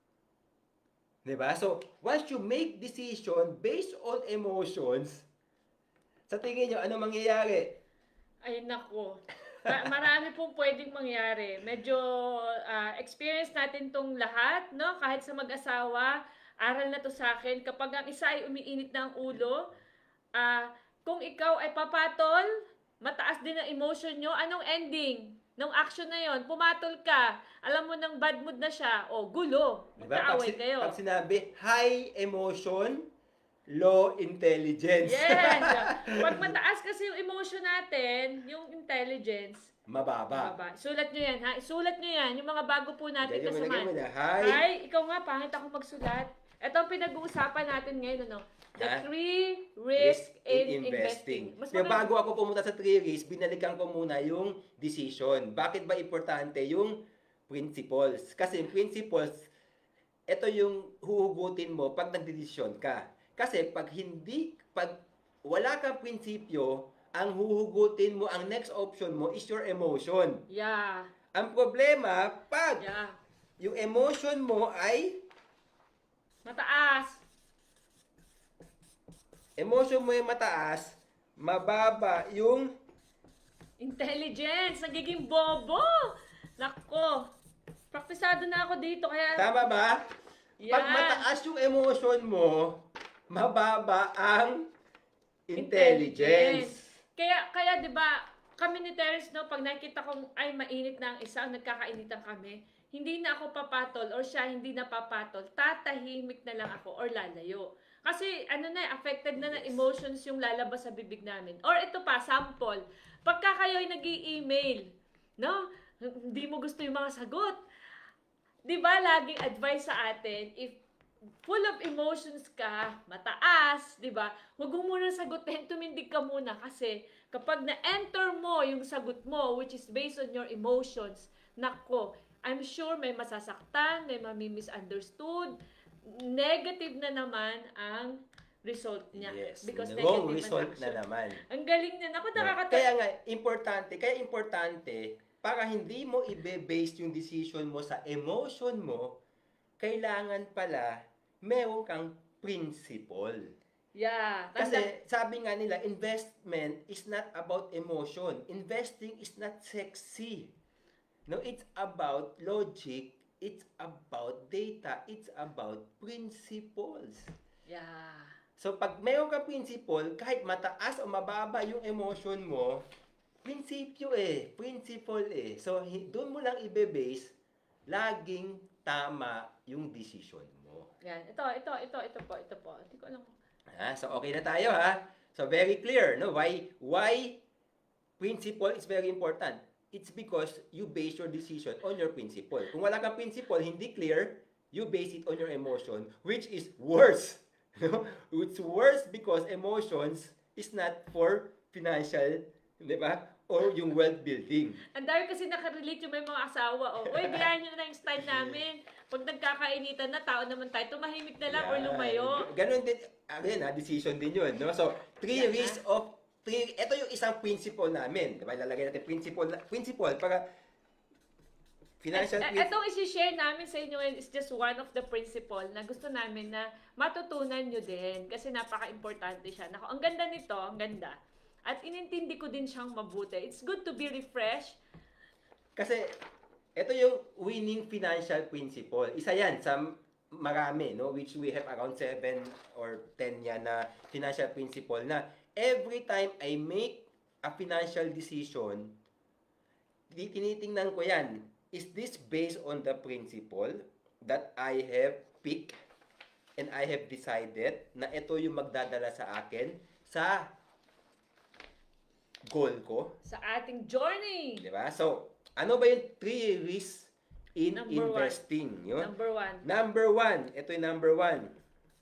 Diba? So, once you make decision based on emotions, sa tingin nyo, ano mangyayari? Ay, nako. Ma- marami pong pwedeng mangyari. Medyo ah, experience natin tong lahat, no? Kahit sa mag-asawa, aral na to sa akin. Kapag ang isa ay umiinit na ang ulo, ah, kung ikaw ay papatol, mataas din ang emotion nyo, anong ending? Nung action na yon, pumatol ka, alam mo nang bad mood na siya, o gulo, Diba? Pag, magkaaway si- kayo. pag sinabi, high emotion, low intelligence. Yes! Pag mataas kasi yung emotion natin, yung intelligence, Mababa. Baba. Sulat nyo yan, ha? Isulat nyo yan. Yung mga bago po natin Lagyan mo, lagyan kasamahan. mo na. High. Ay, ikaw nga, pangit ako magsulat. Ito ang pinag-uusapan natin ngayon, ano? The Ha? three risks in, investing. Mas Kaya maganda- bago ako pumunta sa three risks, binalikan ko muna yung decision. Bakit ba importante yung principles? Kasi yung principles, ito yung huhugutin mo pag nagdedesisyon ka. Kasi pag hindi, pag wala kang prinsipyo, ang huhugutin mo, ang next option mo is your emotion. Yeah. Ang problema, pag Yeah. yung emotion mo ay, Mataas. emotion mo ay mataas, mababa yung, Intelligence. Nagiging bobo. Nako. Praktisado na ako dito. Kaya, tama ba? Pag yan. mataas yung emotion mo, mababa ang intelligence. Kaya, kaya 'di ba, kami ni Terence, no, pag nakita kong ay mainit na ang isa, nagkakainitan kami, hindi na ako papatol or siya hindi na papatol, tatahimik na lang ako or lalayo. Kasi ano na, affected na ng emotions yung lalabas sa bibig namin. Or ito pa, sample, pagka kayo ay nag-i-email, no, hindi mo gusto yung mga sagot. 'Di ba, laging advice sa atin, if full of emotions ka, mataas, 'di ba? Huwag mo muna sagutin, tumindig ka muna kasi kapag na-enter mo yung sagot mo which is based on your emotions, nako, I'm sure may masasaktan, may mami-misunderstood, negative na naman ang result niya. Yes, Because wrong negative result an na action. naman. Ang galing niya. Naku, nakakatawa. Kaya nga, importante, kaya importante, para hindi mo ibe-base yung decision mo sa emotion mo, kailangan pala meron kang principle. Yeah. Kasi Tanda- sabi nga nila, investment is not about emotion. Investing is not sexy. No, it's about logic, it's about data, it's about principles. yeah. So pag mayroon ka principle, kahit mataas o mababa yung emotion mo, prinsipyo eh, principle eh. So hi- doon mo lang ibe-base, laging tama yung decision mo. Yan. Ito, ito, ito, ito po, ito po. Hindi ko alam. Ha? So okay na tayo ha. So very clear, no? Why why principle is very important. It's because you base your decision on your principle. Kung wala kang principle, hindi clear, you base it on your emotion, which is worse. No? It's worse because emotions is not for financial, di ba? Or yung wealth building. Ang dami kasi nakarelate yung may mga asawa. Oh, uy, gayahin nyo na yung style namin. Pag nagkakainitan na, tao naman tayo, tumahimik na lang or Yan. lumayo. Ganon din, again ha, decision din yun. No? So, three Yan, risks of, three, ito yung isang principle namin. Diba? Lalagay natin principle, principle para financial At, principle. itong isi-share namin sa inyo ngayon is just one of the principle na gusto namin na matutunan nyo din kasi napaka-importante siya. Naku, ang ganda nito, ang ganda. At inintindi ko din siyang mabuti. It's good to be refreshed. Kasi, ito yung winning financial principle. Isa yan sa marami, no? Which we have around seven or ten yan na financial principle na every time I make a financial decision, di- tinitingnan ko yan. Is this based on the principle that I have picked and I have decided na ito yung magdadala sa akin sa goal ko? Sa ating journey. Di ba? So, ano ba yung three risks in Number one. investing? Yun? Number one. Number one. Ito yung number one.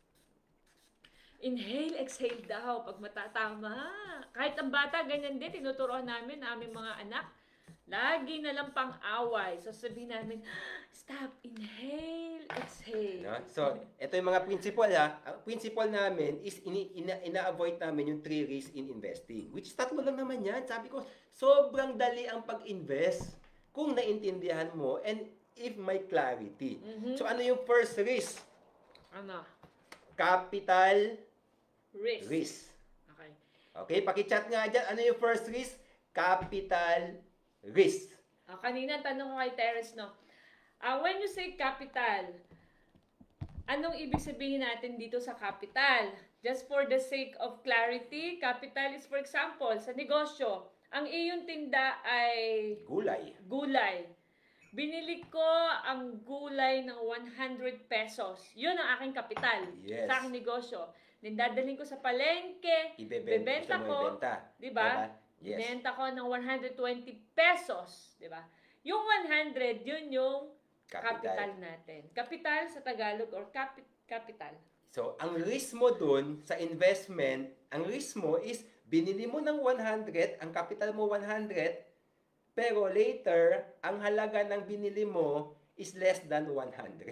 Inhale, exhale daw pag matatama. Kahit ang bata, ganyan din. Tinuturoan namin na aming mga anak. Lagi na lang pang-away. So, sabihin namin, stop, inhale, exhale. No? So, ito yung mga principle ha. Ang principle namin is ini, ina, ina-avoid namin yung three risks in investing. Which is tatlo lang naman yan. Sabi ko, sobrang dali ang pag-invest kung naintindihan mo and if may clarity. Mhm. So, ano yung first risk? Ano? Capital Risk. risk. Okay. Okay, pakichat nga dyan. Ano yung first risk? Capital risk. Ah, kanina tanong ko kay Terence, no? Ah, when you say capital, anong ibig sabihin natin dito sa capital? Just for the sake of clarity, capital is, for example, sa negosyo, ang iyong tinda ay Gulay. gulay. Binili ko ang gulay ng one hundred pesos. Yun ang aking kapital Yes. sa aking negosyo. Then dadalhin ko sa palengke, Ibebenta, bebenta gusto mo ko, ibenta. di ba? Yes. Benta ko ng one hundred twenty pesos, di ba? Yung one hundred, yun yung capital, Capital. natin. Capital sa Tagalog or capi- capital. So, ang risk mo dun sa investment, ang risk mo is binili mo ng one hundred, ang capital mo one hundred, pero later, ang halaga ng binili mo is less than one hundred.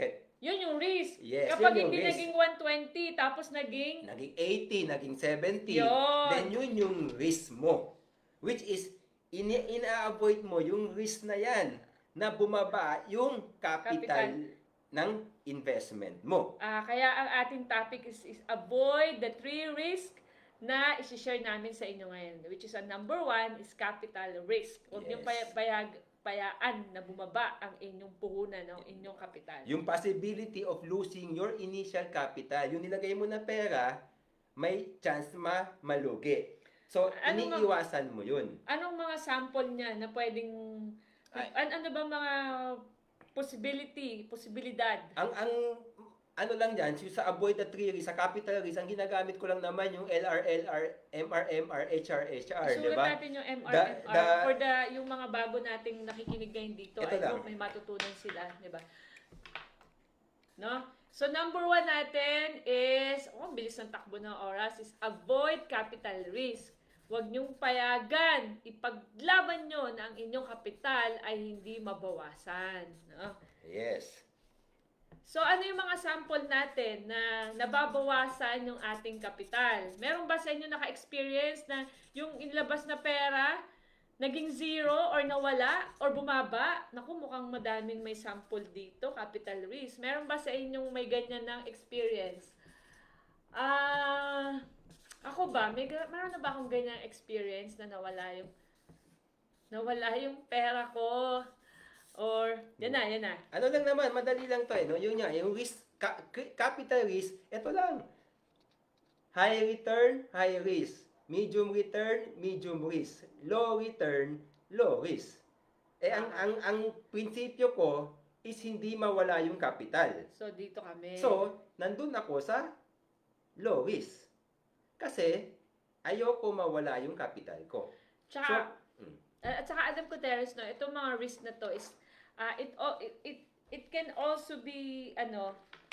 Yun yung risk. Yes, Kapag yun yung hindi risk. naging one twenty, tapos naging, Naging eighty, naging seventy, Yun. then yun yung risk mo. Which is, ini ina-avoid mo yung risk na yan na bumaba yung capital, Capital. ng investment mo. ah kaya ang ating topic is, is avoid the three risk na isi-share namin sa inyo ngayon. Which is, ang number one is capital risk. Huwag niyong Yes. paya, payag, payaan na bumaba ang inyong puhunan, ng inyong kapital. Yung possibility of losing your initial capital, yung nilagay mo na pera, may chance ma malugi. So, Ano nga- iniiwasan mo yun. Anong mga sample niya na pwedeng, Ay. an ano ba mga possibility, posibilidad? Ang ang ano lang yan, yung sa avoid the three risk, sa capital risk, ang ginagamit ko lang naman yung L R L R, M R M R, H R H R, di Sulat ba? natin yung M R M R The- the- for the yung mga bago nating nakikinig ngayon dito. Ito I lang. hope may matutunan sila, di ba? No? So number one natin is, oh, ang bilis ng takbo ng oras, is avoid capital risk. Huwag niyong payagan, ipaglaban nyo na ang inyong kapital ay hindi mabawasan. No? Yes. So, ano yung mga sample natin na nababawasan yung ating kapital? Meron ba sa inyo naka-experience na yung inilabas na pera, naging zero or nawala or bumaba? Naku, mukhang madaming may sample dito, capital risk. Meron ba sa inyong may ganyan ng experience? Ah, ako ba? May, ga- meron na ba akong ganyang experience na nawala yung nawala yung pera ko? Or, yan na, yan na. Ano lang naman, madali lang to eh, no? Yun nga, yung risk, ca- capital risk, ito lang. High return, high risk. Medium return, medium risk. Low return, low risk. Eh, ang, ang, ang prinsipyo ko is hindi mawala yung capital. So, dito kami. So, nandun ako sa low risk. Kasi, ayoko mawala yung capital ko. Tsaka, So, mm. Uh, at saka alam ko, Terence, no, itong mga risk na to is, uh, it, oh, it, it, it can also be, ano,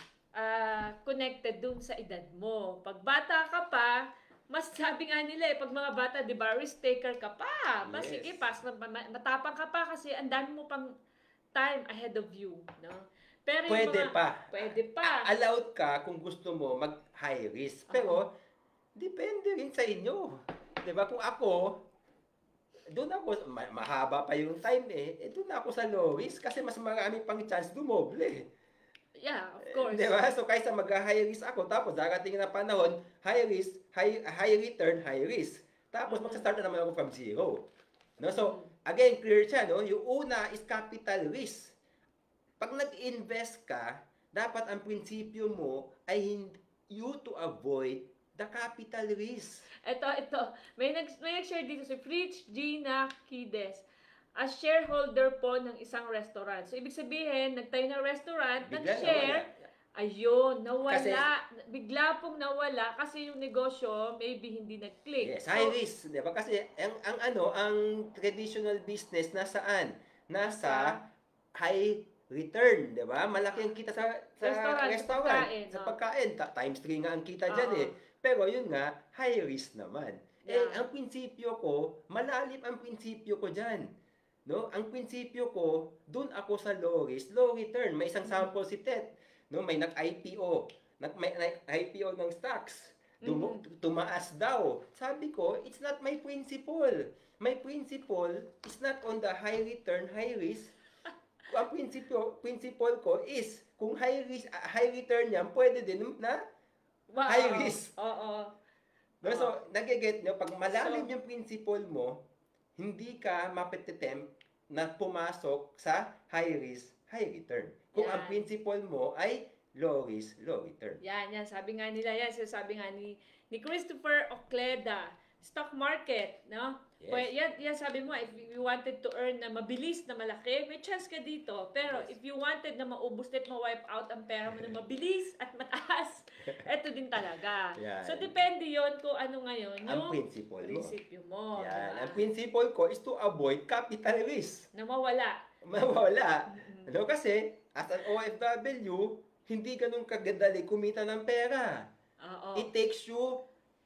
uh, connected dun sa edad mo. Pag bata ka pa, mas sabi nga nila eh, pag mga bata, di ba, risk taker ka pa. Mas Yes. sige, pas, matapang ka pa kasi ang dami mo pang time ahead of you, no? Pero yung Pwede mga- pa. Pwede pa. Allowed ka kung gusto mo mag high risk. Pero, depende rin sa inyo. 'Di ba? Kung ako, doon ako, ma- mahaba pa yung time eh, eh doon ako sa low risk kasi mas marami pang chance dumoble. Yeah, of course. Di ba? So, kaysa mag-high risk ako, tapos darating na panahon, high risk, high, high return, high risk. Tapos, Mhm. magsa-start na naman ako from zero. No? So, again, clear siya, no? Yung una is capital risk. Pag nag-invest ka, dapat ang prinsipyo mo ay hin- you to avoid the capital risk. Ito, ito. May, nag, may nag-share dito si Fritz Gina Kides. As shareholder po ng isang restaurant. So, ibig sabihin, nagtayo ng restaurant, Bigla nag-share, nawala. ayun, nawala. Kasi- bigla pong nawala kasi yung negosyo maybe hindi nag-click. Yes, high risk, 'di ba? Kasi ang ang ano, ang traditional business nasaan? Nasa high return, 'di ba? Malaki ang kita sa sa Restaurant, sa restaurant, pagkain, sa no? pagkain, Ta- times three nga ang kita diyan Oo. eh. Pero yun nga, high risk naman. Eh Yeah. ang prinsipyo ko, malalim ang prinsipyo ko diyan. No? Ang prinsipyo ko, doon ako sa low risk, low return. May isang sample si Ted, no? May nag-I P O, nag may nag-I P O ng stocks. Dum- tumaas daw. Sabi ko, it's not my principle. My principle is not on the high return, high risk. Ang principle, principle ko is, kung high risk, ah, high return yan, pwede din na Wow. high risk. Oo. No? So, nagiget nyo, pag malalim So- yung principle mo, hindi ka mapetitempt na pumasok sa high risk, high return. Kung ang Yan. principle mo ay low risk, low return. Yan, yan. Sabi nga nila yan. Sabi nga ni, ni Christopher Ocleda, stock market, no? Yes. Pwe- yan, yan sabi mo, if you wanted to earn na mabilis na malaki, may chance ka dito. Pero Yes. if you wanted na maubos at ma-wipe out ang pera mo na mabilis at mataas, eto din talaga. Yan. So, depende yon kung ano ngayon Ang yung principle mo. prinsipyo mo. Yan. diba? Ang principle ko is to avoid capital risk. Na mawala. Mawala. Mm-mm. Ano kasi, as an O F W, hindi ganun kagadali kumita ng pera. Oo. It takes you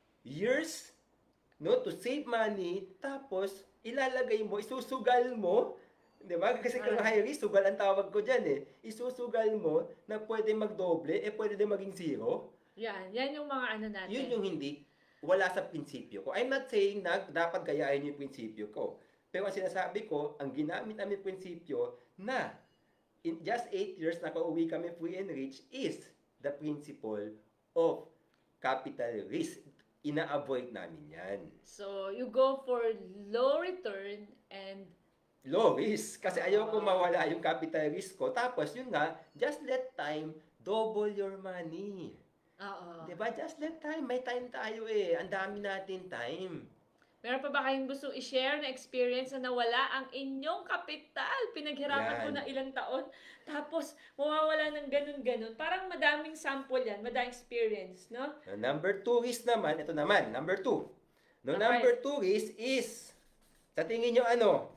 years, no, to save money, tapos ilalagay mo, isusugal mo, Di ba? Kasi kung Ah. high risk, sugal ang tawag ko dyan eh. Isusugal mo na pwede magdoble, eh pwede din maging zero. Yan, yan yung mga ano natin. Yun yung hindi, wala sa prinsipyo ko. I'm not saying na dapat gayahin yung prinsipyo ko. Pero ang sinasabi ko, ang ginamit namin prinsipyo na in just eight years nakauwi kami free and rich is the principle of capital risk. Ina-avoid namin yan. So, you go for low return and Low risk. Kasi ayaw ko Ah. mawala yung capital risk ko. Tapos yun nga, just let time double your money. oo. Diba? Just let time. May time tayo eh. Ang dami natin time. Meron pa ba kayong gusto i-share na experience na nawala ang inyong kapital? Pinaghirapan ko Yan. na ilang taon. Tapos, mawawala ng ganun-ganun. Parang madaming sample yan. Madaming experience, no? No, number two risk naman, ito naman, number two. No, Okay. number two risk is, sa tingin nyo ano?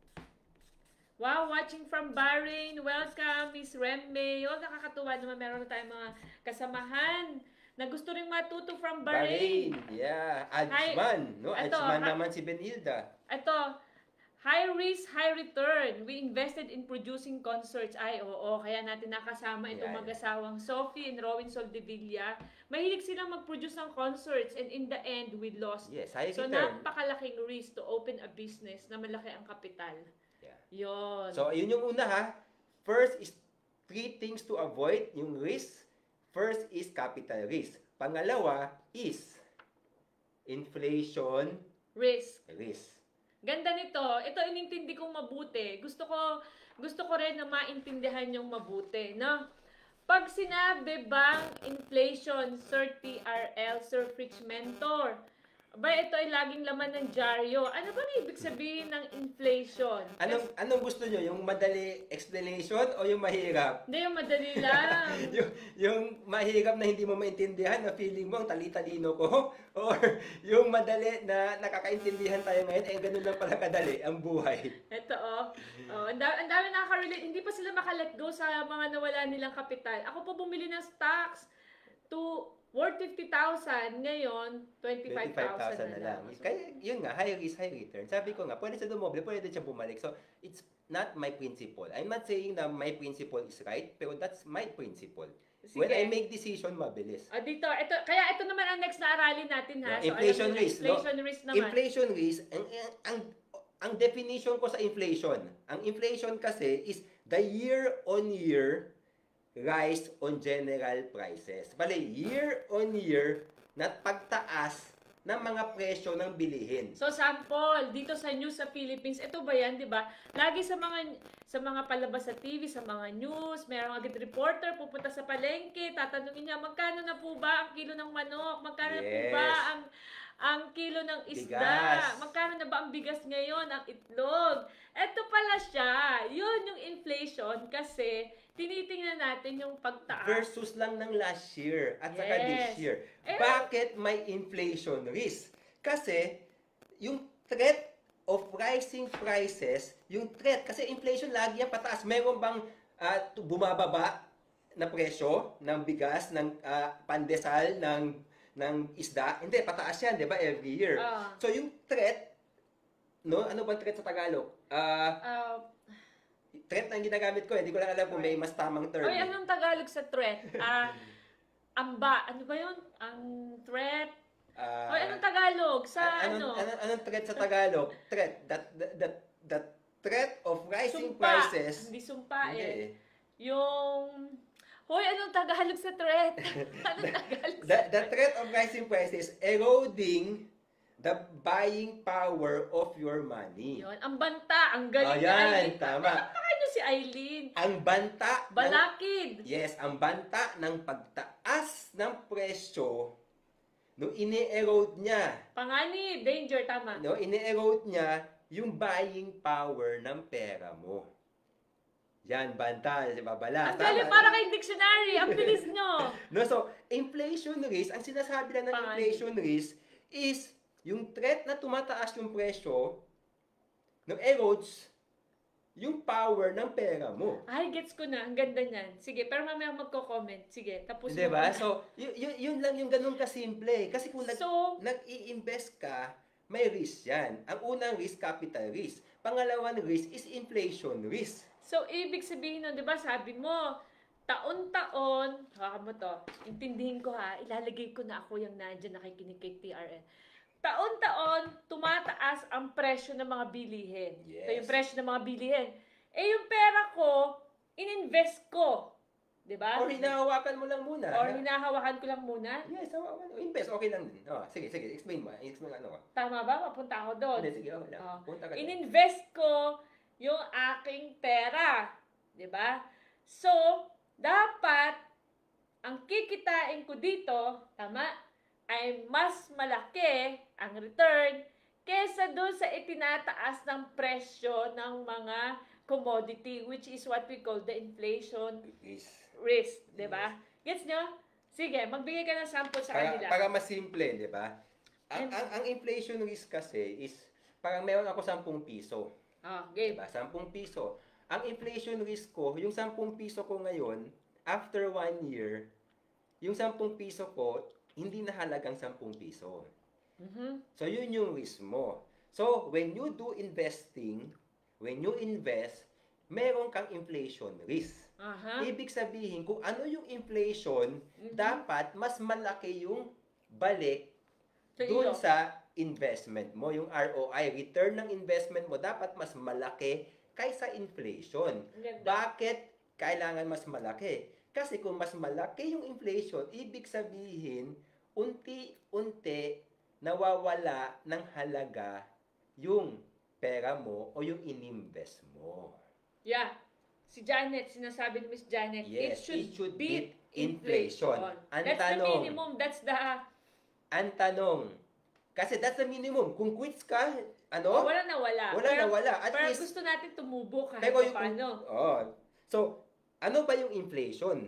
Wow, watching from Bahrain. Welcome, Miss Remme. Yun, nakakatuwa naman. Meron na tayong mga kasamahan na gusto rin matuto from Bahrain. Bahrain. Yeah. Ajman. No, Ito, Ajman ha- naman si Benilda. Ito, high risk, high return. We invested in producing concerts. Ay, oo, kaya natin nakasama itong Yan. mag-asawang Sophie and Rowan Soldevilla. Mahilig silang mag-produce ng concerts and in the end, we lost. Yes, high So, return. napakalaking risk to open a business na malaki ang kapital. Yeah. Yun. So, yun yung una ha. First is three things to avoid yung risk. First is capital risk. Pangalawa is inflation risk. risk. Ganda nito. Ito inintindi kong mabuti. Gusto ko gusto ko rin na maintindihan yung mabuti, no? Pag sinabi bang inflation, Sir T R L, Sir Fritz Mentor, ba ito ay laging laman ng dyaryo. Ano bang ibig sabihin ng inflation? Anong anong gusto nyo? Yung madali explanation o yung mahirap? Hindi, yung madali lang. yung, yung mahirap na hindi mo maintindihan na feeling mo ang tali-talino ko or yung madali na nakakaintindihan tayo ngayon eh ganun lang pala kadali ang buhay. Ito oh. Oh, ang dami, ang dami nakaka-relate. Hindi pa sila maka-let go sa mga nawala nilang kapital. Ako po bumili ng stocks to worth fifty thousand, ngayon twenty-five thousand na na lang. lang. So, Kaya yun nga, high risk, high return. Sabi ko nga, pwede siya dumoble, pwede siya bumalik. So, it's not my principle. I'm not saying na my principle is right, pero that's my principle. sige. When I make decision, mabilis. Ah, dito, ito, kaya ito naman ang next na aralin natin ha. Yeah, So, inflation alam niyo na, risk, no? Inflation risk naman. Inflation risk, ang, ang, ang definition ko sa inflation, ang inflation kasi is the year-on-year rise on general prices. Bale, year-on-year na pagtaas ng mga presyo ng bilihin. So sample dito sa news sa Philippines, ito ba 'yan, 'di ba? Lagi sa mga sa mga palabas sa T V, sa mga news, mayroong agad reporter pupunta sa palengke, tatanungin niya magkano na po ba ang kilo ng manok, magkano na po Yes. ba ang ang kilo ng isda, Bigas. magkano na ba ang bigas ngayon, ang itlog. Ito pala siya, 'yun yung inflation kasi tinitingnan natin yung pagtaas. Versus lang ng last year at saka Yes. this year. Eh, Bakit may inflation risk? Kasi yung threat of rising prices, yung threat, kasi inflation lagi yan pataas. Meron bang ah, tu- bumababa na presyo ng bigas, ng ah, pandesal, ng ng isda? Hindi, pataas yan, di ba, every year. Ah. So yung threat, no, ano bang threat sa Tagalog? Ah, uh, threat na ginagamit ko, hindi ko lang alam kung may mas tamang term. Oy, anong Tagalog sa threat? Ah, amba, ano ba 'yun? Ang threat. Ah, Oy, anong Tagalog sa An- ano? anong, anong, anong threat sa Tagalog? Threat. That, that, that, that threat of rising Sumpa. prices. Hindi sumpa Hindi eh. eh. Yung Hoy, anong Tagalog sa threat? anong Tagalog The, sa the threat of rising prices eroding the buying power of your money. Yun, ang banta, ang galing ni Ayan, Eileen. tama. Ano si Eileen? Ang banta ng, Balakid. yes, ang banta ng pagtaas ng presyo no ini-erode niya, Panganib, danger, tama. no, ini-erode niya yung buying power ng pera mo. Yan, banta, si Babala. Ang galing, para kayong dictionary. Ang bilis nyo. No, so, inflation risk, ang sinasabi lang ng Panganib. inflation risk is yung threat na tumataas yung presyo, no, erodes yung power ng pera mo. Ay, gets ko na. Ang ganda niyan. Sige, pero mamaya magko-comment. Sige, tapos Di ba? So, y- y- yun lang yung ganun kasimple. Kasi kung nag- So, nag-i-invest ka, may risk yan. Ang unang risk, capital risk. Pangalawang risk is inflation risk. So, ibig sabihin nun, di ba, sabi mo, taon-taon, haka mo to, intindihin ko ha, ilalagay ko na ako yung nandyan nakikinig kay T R N. Taon-taon, tumataas ang presyo ng mga bilihin. Yes. Ito yung presyo ng mga bilihin. Eh, yung pera ko, ininvest ko. Di ba? Or hinahawakan mo lang muna. Or hinahawakan ko lang muna. Yes, hawakan mo. Invest, okay lang din. Oh, sige, sige, explain mo. Explain ano ka. Tama ba? Mapunta ako doon. Hindi, sige, okay lang. Oh. Punta ka doon. Ininvest ko yung aking pera. Di ba? So, dapat, ang kikitain ko dito, tama, ay mas malaki ang return kesa doon sa itinataas ng presyo ng mga commodity, which is what we call the inflation Risk. risk. Di ba? Gets nyo? Sige, magbigay ka ng sample sa Para, kanila. para mas simple, di ba? Ang, And- ang, ang inflation risk kasi is, parang meron ako sampung piso. Ah, game. Diba? sampung piso. Ang inflation risk ko, yung sampung piso ko ngayon, after one year, yung sampung piso ko, hindi na halagang sampung piso. Mhm. So, yun yung risk mo. So, when you do investing, when you invest, meron kang inflation risk. Aha. Ibig sabihin, kung ano yung inflation, Mhm. dapat mas malaki yung balik Sa dun iyo. sa investment mo. Yung R O I, return ng investment mo, dapat mas malaki kaysa inflation. Ang ganda. Bakit kailangan mas malaki? Kasi kung mas malaki yung inflation, ibig sabihin, unti-unti nawawala ng halaga yung pera mo o yung ininvest mo. Yeah. Si Janet, sinasabi ni Miss Janet, Yes, it should, beat inflation. inflation. Ang That's tanong, the minimum. That's the... ang tanong, kasi that's the minimum. Kung quits ka, ano? Wala na wala. Wala pero, na wala. At pero least, gusto natin tumubo kahit pero yung, paano. oh, so, ano ba yung inflation?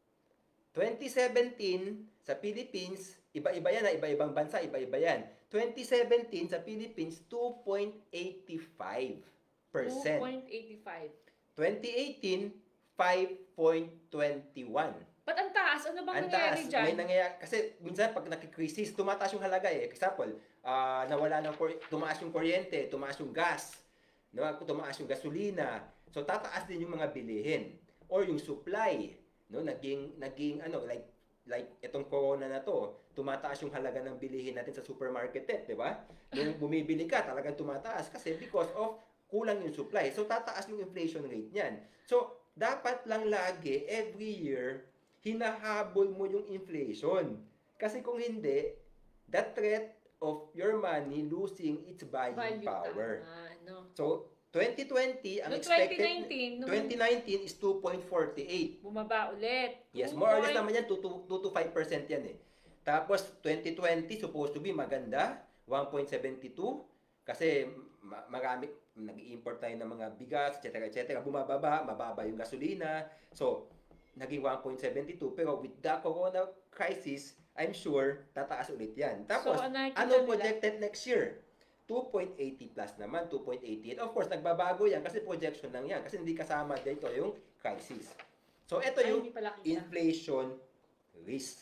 twenty seventeen sa Philippines, iba-iba yan, ah, iba-ibang bansa, iba-iba yan. twenty seventeen sa Philippines, two point eight five percent. two point eight five. twenty eighteen, five point two one. Ba't ang taas? Ano bang Ang nangyayari taas, dyan? may nangyayari, kasi minsan pag nakikrisis, tumataas yung halaga eh. Example, ah, nawala ng, kur- tumaas yung kuryente, tumaas yung gas, no? Tumaas yung gasolina. So, tataas din yung mga bilihin. Or yung supply, no? Naging, naging, ano, like, like itong corona na to, tumataas yung halaga ng bilihin natin sa supermarket, eh, di ba? Nung bumibili ka, talagang tumataas kasi because of kulang yung supply. So, tataas yung inflation rate niyan. So, dapat lang lagi, every year, hinahabol mo yung inflation. Kasi kung hindi, the threat of your money losing its buying Value power. tama, no? So, twenty twenty, ang Noong expected, twenty nineteen, nung twenty nineteen is two point four eight. bumaba ulit. Yes, Two more or less point- naman yan, two to five percent yan eh. Tapos, twenty twenty, supposed to be maganda, one point seven two. Kasi, ma- marami, nag-i-import tayo ng mga bigas, et cetera, et cetera. Bumababa, mababa yung gasolina. So, naging one point seven two. Pero with the corona crisis, I'm sure, tataas ulit yan. Tapos, So, ang nakikita ano nila- projected next year? two point eight zero plus naman, two point eight eight. Of course, nagbabago yan kasi projection lang yan. Kasi hindi kasama dito yung crisis. So, ito Ay, yung hindi pala kita. inflation risk.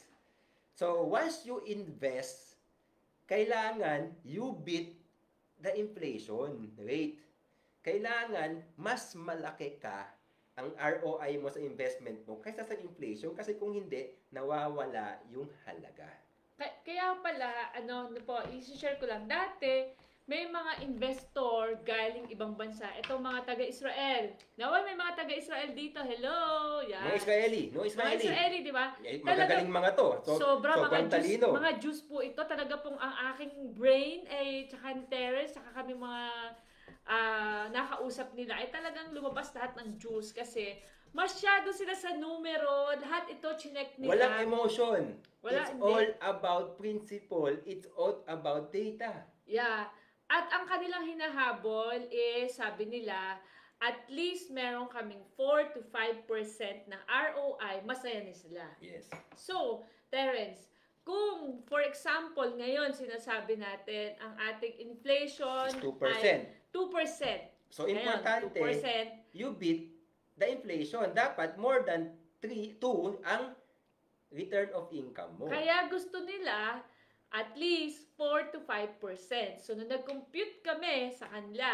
So, once you invest, kailangan you beat the inflation rate. Kailangan mas malaki ka ang R O I mo sa investment mo kaysa sa inflation kasi kung hindi, nawawala yung halaga. Ka- Kaya pala, ano, ano po, i-share ko lang. Dati, may mga investor galing ibang bansa. Itong mga taga-Israel. Naway, may mga taga-Israel dito. Hello! Yan. No Israeli, no Mga Israeli. Israeli, di ba? Eh, magagaling mga to. So, Sobra mga sobrang juice, talino. mga juice po ito. Talaga pong ang aking brain ay tsaka ni Terence, tsaka kami mga ah, nakausap nila ay talagang lumabas lahat ng juice kasi masyado sila sa numero. Lahat ito chinek nila. Walang emotion. Wala, It's hindi. all about principle. It's all about data. Yeah. At ang kanilang hinahabol is, sabi nila, at least meron kaming four to five percent ng R O I, masaya na sila. Yes. So, Terence, kung for example, ngayon sinasabi natin ang ating inflation It's two ay percent. two percent. So, importante, two percent. you beat the inflation. Dapat more than three, two ang return of income mo. Kaya gusto nila at least four to five percent. So, nung nag-compute kami sa kanila,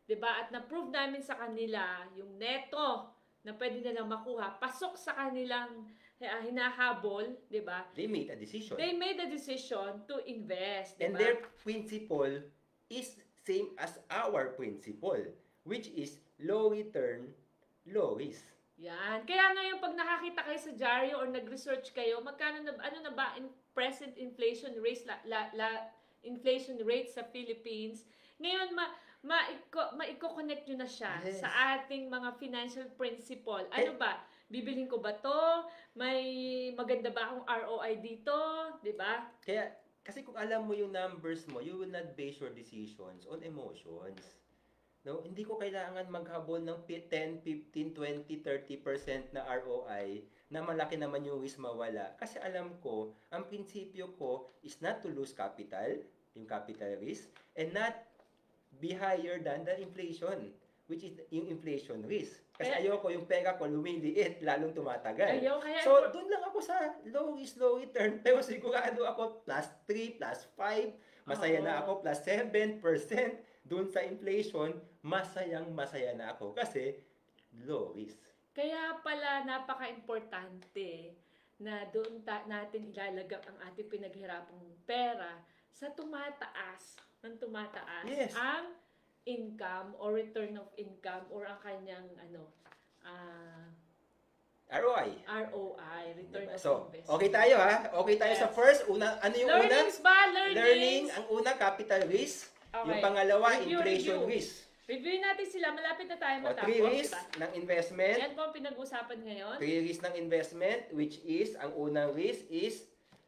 'Diba? At na-prove namin sa kanila yung neto na pwede nilang makuha, pasok sa kanilang uh, hinahabol, 'di ba? They made a decision. They made a decision to invest, 'di And ba? their principle is same as our principle, which is low return, low risk. Yan. Kaya ngayon pag nakakita kayo sa dyaryo or nag-research kayo, magkano na ano na ba in present inflation rate la, la, la inflation rate sa Philippines? Ngayon ma maiko maiko-connect nyo na siya Yes. sa ating mga financial principle. Ano Eh, ba? Bibilhin ko ba 'to? May maganda ba akong R O I dito, 'di ba? Kaya, kasi kung alam mo yung numbers mo, you will not base your decisions on emotions. No? Hindi ko kailangan maghabol ng ten, fifteen, twenty, thirty percent na R O I na malaki naman yung risk mawala. Kasi alam ko, ang prinsipyo ko is not to lose capital, yung capital risk, and not be higher than the inflation, which is yung inflation risk. Kasi Kaya- ayoko yung pera ko lumiliit, lalong tumatagal. Ayaw, kaya So, doon lang ako sa low is low return. Pero sigurado ako plus three, plus five. Masaya Oo. na ako plus seven percent. Doon sa inflation, masayang masaya na ako. Kasi low risk. Kaya pala napaka-importante na doon ta- natin ilalagak ang ating pinaghirapang pera sa tumataas, ng tumataas Yes. ang income or return of income or ang kanyang ano ah, R O I. R O I, return Diba? of So, investment. okay tayo ha. Okay tayo sa Yes. first. Una, ano yung una? Learnings ba? Learnings? Learning. Ang una, capital risk. Okay. Yung pangalawa, Review, inflation review. risk. Review natin sila. Malapit na tayo O, matapos. three risks Diba? ng investment. Yan po ang pinag-usapan ngayon. Three risks ng investment, which is, ang unang risk is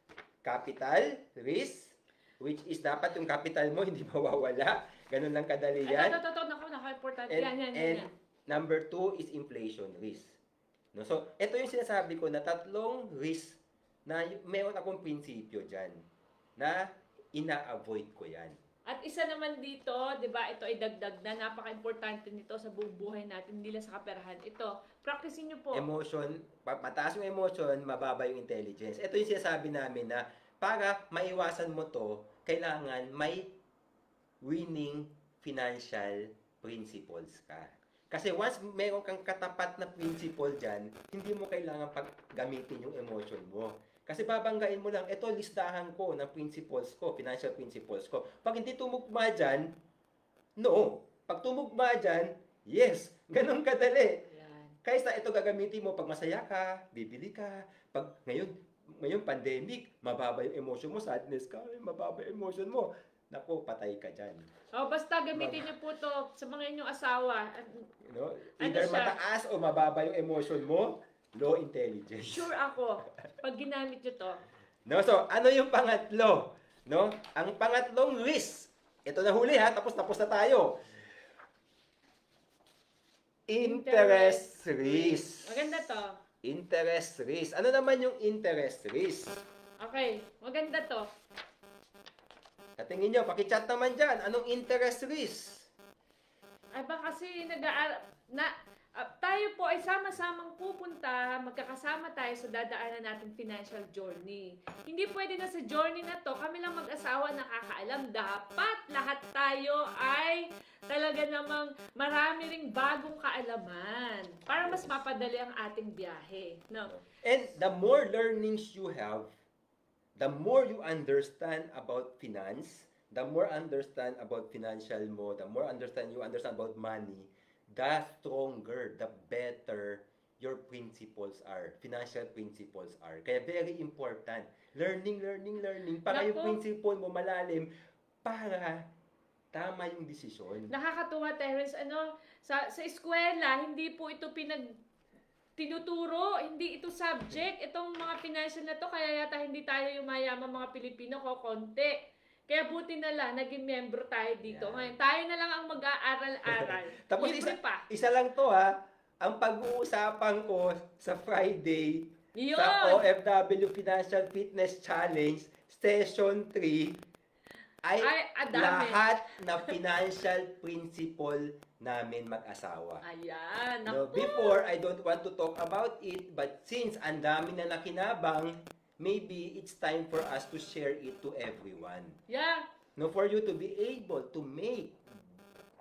capital risk, which is dapat yung capital mo hindi mawawala. Ganun lang kadali Ay, yan. ito, ito, ito, naku, naka-importante. And, Yan, yan, yan, and yan. number two is inflation risk. No? So, ito yung sinasabi ko na tatlong risk na y- meron akong prinsipyo dyan na ina-avoid ko yan. At isa naman dito, 'di ba? Ito ay dagdag na napaka-importante nito sa buong buhay natin, hindi lang sa kaperahan. Ito, practicein niyo po. Emotion, pa- mataas yung emotion, mababa yung intelligence. Ito yung sinasabi namin na para maiwasan mo to, kailangan may winning financial principles ka. Kasi once meron kang katapat na principle dyan, hindi mo kailangan paggamitin yung emotion mo. Kasi babanggain mo lang, ito listahan ko ng principles ko, financial principles ko. Pag hindi tumugma dyan, no. Pag tumugma dyan, yes. Ganon kadali. Yan. Kaysa ito gagamitin mo pag masaya ka, bibili ka. Pag ngayon, ngayon pandemic, mababa yung emotion mo, sadness ka, ay, mababa yung emotion mo. Naku, patay ka dyan. O, basta gamitin niyo po to sa mga inyong asawa. At You know, Ano either siya? mataas o mababa yung emotion mo, low intelligence. sure ako, pag ginamit niyo to, No, so ano yung pangatlo? No? Ang pangatlong risk. Ito na huli ha, tapos tapos na tayo. Interest risk. Maganda to. Interest risk. Ano naman yung interest risk? Okay, maganda to. Sa tingin nyo, pakichat naman dyan. Anong interest risk? Ay ba kasi nag na ah, tayo po ay sama-samang pupunta, magkakasama tayo sa dadaanan nating financial journey. Hindi pwede na sa journey na to, kami lang mag-asawa nakakaalam. Dapat lahat tayo ay talaga namang marami ring bagong kaalaman para mas mapadali ang ating biyahe. No? And the more learnings you have, the more you understand about finance, the more understand about financial mo, the more understand you understand about money, the stronger, the better your principles are, financial principles are. Kaya very important. Learning, learning, learning, para yung Naku. principle mo malalim, para tama yung desisyon. Nakakatuwa, Terence, ano, sa, sa eskwela, hindi po ito pinag tinuturo, hindi ito subject, itong mga financial na to, kaya yata hindi tayo yung mayaman mga Pilipino ko, konti. Kaya buti na lang, naging membro tayo dito. Yeah. Ngayon, tayo na lang ang mag-aaral-aral. Tapos Libre isa, pa. isa lang to ha, ang pag-uusapan ko sa Friday, Yun! sa O F W Financial Fitness Challenge, Session three, ay, Ay, adami. lahat na financial principle namin mag-asawa. Ayan. No, Naku. before, I don't want to talk about it, but since ang dami na nakinabang, maybe it's time for us to share it to everyone. Yeah. No, for you to be able to make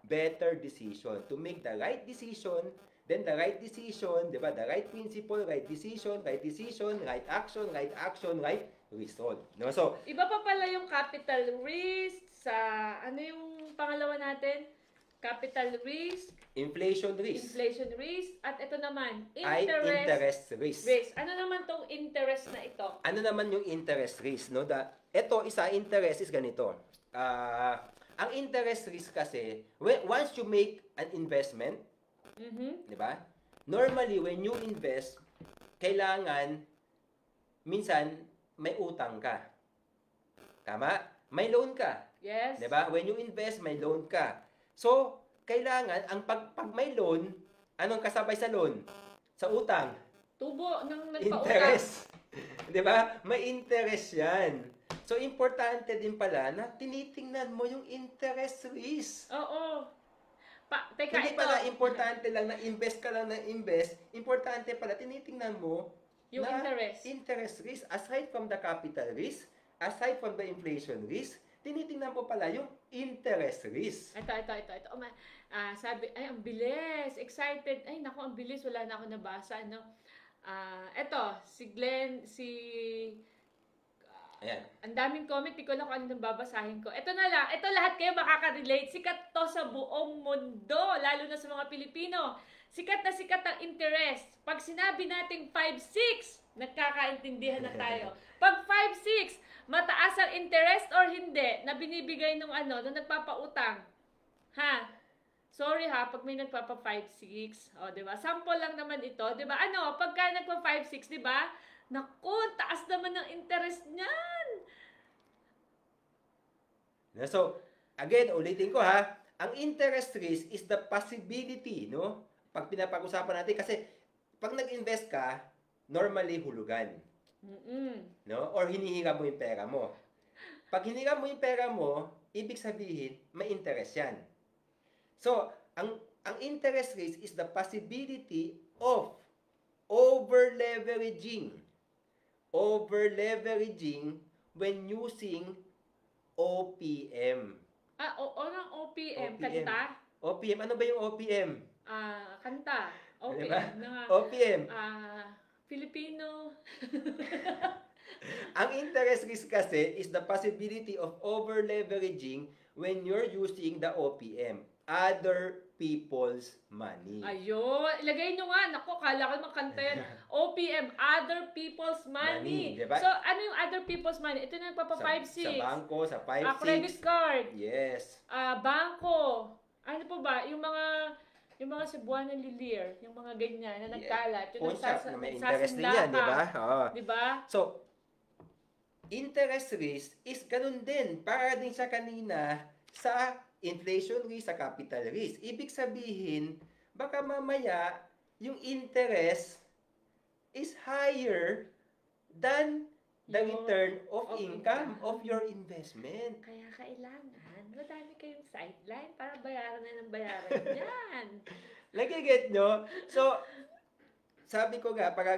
better decision. To make the right decision, then the right decision, di ba? The right principle, right decision, right decision, right action, right action, right result. No? So, Iba pa pala yung capital risk sa, ano yung pangalawa natin? Capital risk, inflation risk inflation risk, at ito naman, ay interest, interest risk. risk. Ano naman tong interest na ito? Ano naman yung interest risk? No? Da, ito, isa, interest is ganito. Ah, ang interest risk kasi, when, once you make an investment, Mhm. di ba? Normally, when you invest, kailangan, minsan, may utang ka. Tama? May loan ka. Yes. Di ba? When you invest, may loan ka. So, kailangan, ang pag, pag may loan, anong kasabay sa loan? Sa utang? Tubo ng nagpautang. Interest. Di ba? May interest yan. So, importante din pala na tinitingnan mo yung interest risk. Oo. Pa, teka, Hindi ito. pala importante lang na invest ka lang na invest. Importante pala, tinitingnan mo Yung na interest. interest risk. Aside from the capital risk, aside from the inflation risk, tinitingnan mo pala yung interest risk. Ito, ito, ito, ito. Oh, ma- ah, sabi, ay, ang bilis. Excited. Ay, naku, ang bilis. Wala na ako nabasa. Ano? Ah, ito, si Glenn, si... Ayan. Ang daming comment, di ko lang kung ano nang babasahin ko. Ito na lang, ito lahat kayo makaka-relate. Sikat to sa buong mundo, lalo na sa mga Pilipino. Sikat na sikat ang interest. Pag sinabi nating five six, nagkakaintindihan na tayo. Pag five six, mataas ang interest or hindi na binibigay nung ano, nung nagpapautang. Ha? Sorry ha, pag may nagpapa five six, o, di ba? Sample lang naman ito, di ba? Ano, pagka nagpa five six, di ba? Naku, taas naman ng interest niyan. So, again, ulitin ko ha, ang interest risk is the possibility, no? Pag pinapag-usapan natin, kasi pag nag-invest ka, normally hulugan, Mm-mm. no? Or hinihiram mo yung pera mo. Pag hinihiram mo yung pera mo, ibig sabihin, may interest yan. So, ang ang interest risk is the possibility of over-leveraging. Over-leveraging when using O P M. Ah, o, o ng O P M, O P M. kanta? O P M, ano ba yung O P M? Ah, kanta. O P M. Diba? Na, O P M. ah, Filipino. Ang interest risk kasi is the possibility of over-leveraging when you're using the O P M. Other people's money. Ayun. Ilagay nyo nga. Naku, kala ko naman kanta yan. O P M, other people's money. Money, diba? So, ano yung other people's money? Ito na nagpapa Sa, five sa six. bangko, sa five Ah, credit six. card. Yes. Ah, bangko. Ano po ba? Yung mga yung mga Cebuana Lilir, yung mga ganyan na nagkalat. Yung Pawn shop nagsasa- na may interest din yan, di ba? Oo. Di ba? So, interest risk is ganun din. Para din sa kanina sa inflation risk, sa capital risk. Ibig sabihin, baka mamaya yung interest is higher than the Yung return of, of income income. of your investment. Kaya kailangan, madami kayong sideline para bayaran na ng bayaran yan. Nag-get nyo? So, sabi ko nga, parang,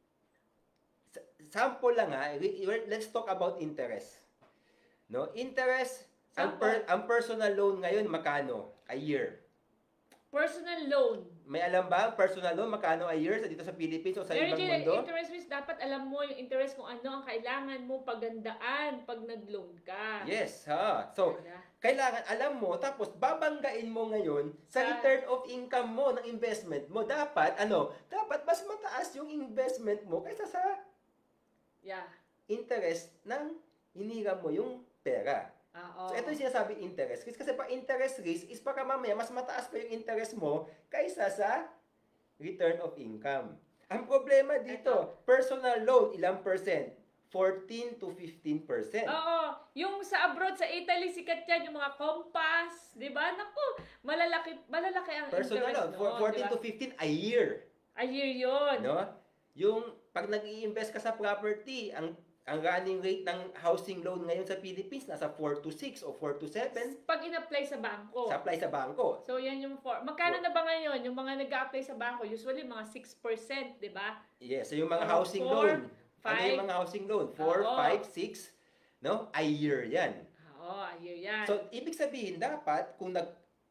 sa- sample lang ha, we- we- let's talk about interest. No? Interest, ang, per, ang personal loan ngayon, makano? A year. Personal loan. May alam ba, personal loan, makano a year sa dito sa Philippines o sa Mary ibang Jane, mundo? interest risk, dapat alam mo yung interest kung ano ang kailangan mo pagandaan pag nag-loan ka. Yes, ha. So, Diba? kailangan alam mo, tapos babanggain mo ngayon sa Sa- return of income mo, ng investment mo. Dapat, ano, dapat mas mataas yung investment mo kaysa sa Yeah. interest ng hiniram mo yung pera. Ah, oo. So, ito yung sinasabi interest risk. Kasi pa interest risk is baka mamaya mas mataas pa yung interest mo kaysa sa return of income. Ang problema dito, personal loan, ilang percent? fourteen to fifteen percent. Oo. Yung sa abroad, sa Italy, sikat yan. Yung mga Compass. Di ba? Naku, malalaki, malalaki ang Personal interest loan, noon, fourteen di ba? to fifteen a year. A year yun. No? Yung pag nag-i-invest ka sa property, ang ang running rate ng housing loan ngayon sa Philippines nasa four to six o four to seven. Pag in-apply sa bangko. Supply sa bangko. So, yan yung four. Magkano na ba ngayon? Yung mga nag-a-apply sa bangko, usually mga six percent, di ba? Yes, so yung mga Or housing four, loan. Ano five. yung mga housing loan? four, Oo. five, six, no? A year yan. Oo, a year yan. So, ibig sabihin, dapat, kung nag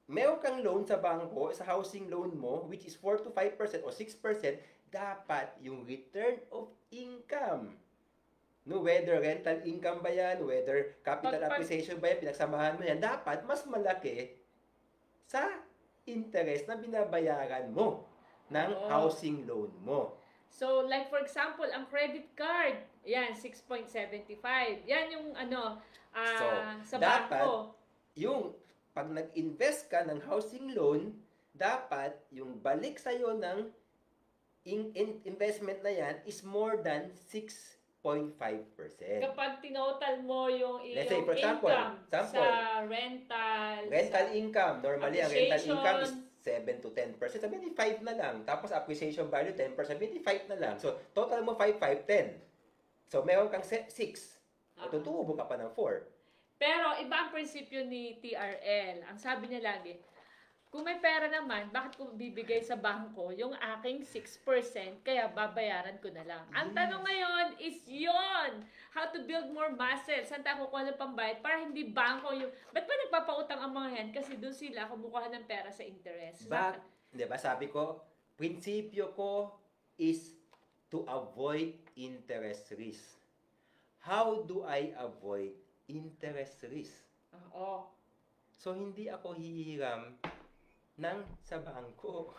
meron kang loan sa bangko, sa housing loan mo, which is four to five percent o six percent, dapat yung return of income. No, whether rental income ba yan, whether capital Pag- pag- appreciation ba yan, pinagsamahan mo yan, dapat mas malaki sa interest na binabayaran mo ng Oo. housing loan mo. So, like for example, ang credit card, yan, six point seven five. Yan yung ano, ah, So, sa dapat- bangko. Yung pag nag-invest ka ng housing loan, dapat yung balik sa'yo ng in- in- investment na yan is more than six point five percent. Kapag tinotal mo yung iyong Let's say, for example, income example, sa rental, Rental sa income, normally ang rental appreciation. income is seven to ten percent. seventy-five na lang. Tapos appreciation value ten percent, seventy-five na lang. So, total mo five, five, ten. So, meron kang six. Ah. Tutubo ka pa ng four. Pero iba ang prinsipyo ni T R L. Ang sabi niya lagi, kung may pera naman, bakit ko bibigay sa bangko yung aking six percent, kaya babayaran ko na lang. Ang Yes. tanong ngayon is yon, how to build more muscle. Saan tayo kukuha ng pambayad para hindi bangko yung... Ba't ba nagpapautang ang mga yan? Kasi doon sila kumukuha ng pera sa interest. Bak, di ba sabi ko, prinsipyo ko is to avoid interest risk. How do I avoid interest risk? Oo. So, hindi ako hihiram ng sa bangko.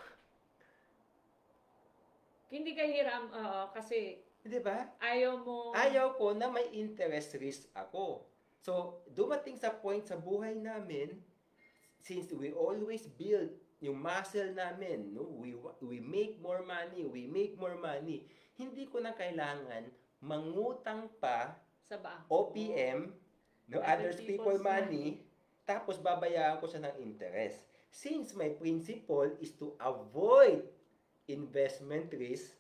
Hindi ka hiram, oo, kasi Di ba? ayaw mo... Ayaw ko na may interest risk ako. So, dumating sa point sa buhay namin, since we always build yung muscle namin, no? we, we make more money, we make more money, hindi ko na kailangan mangutang pa sa bangko. O P M, no, Other others people people's money, tapos babayaran ko siya ng interest. Since my principle is to avoid investment risk,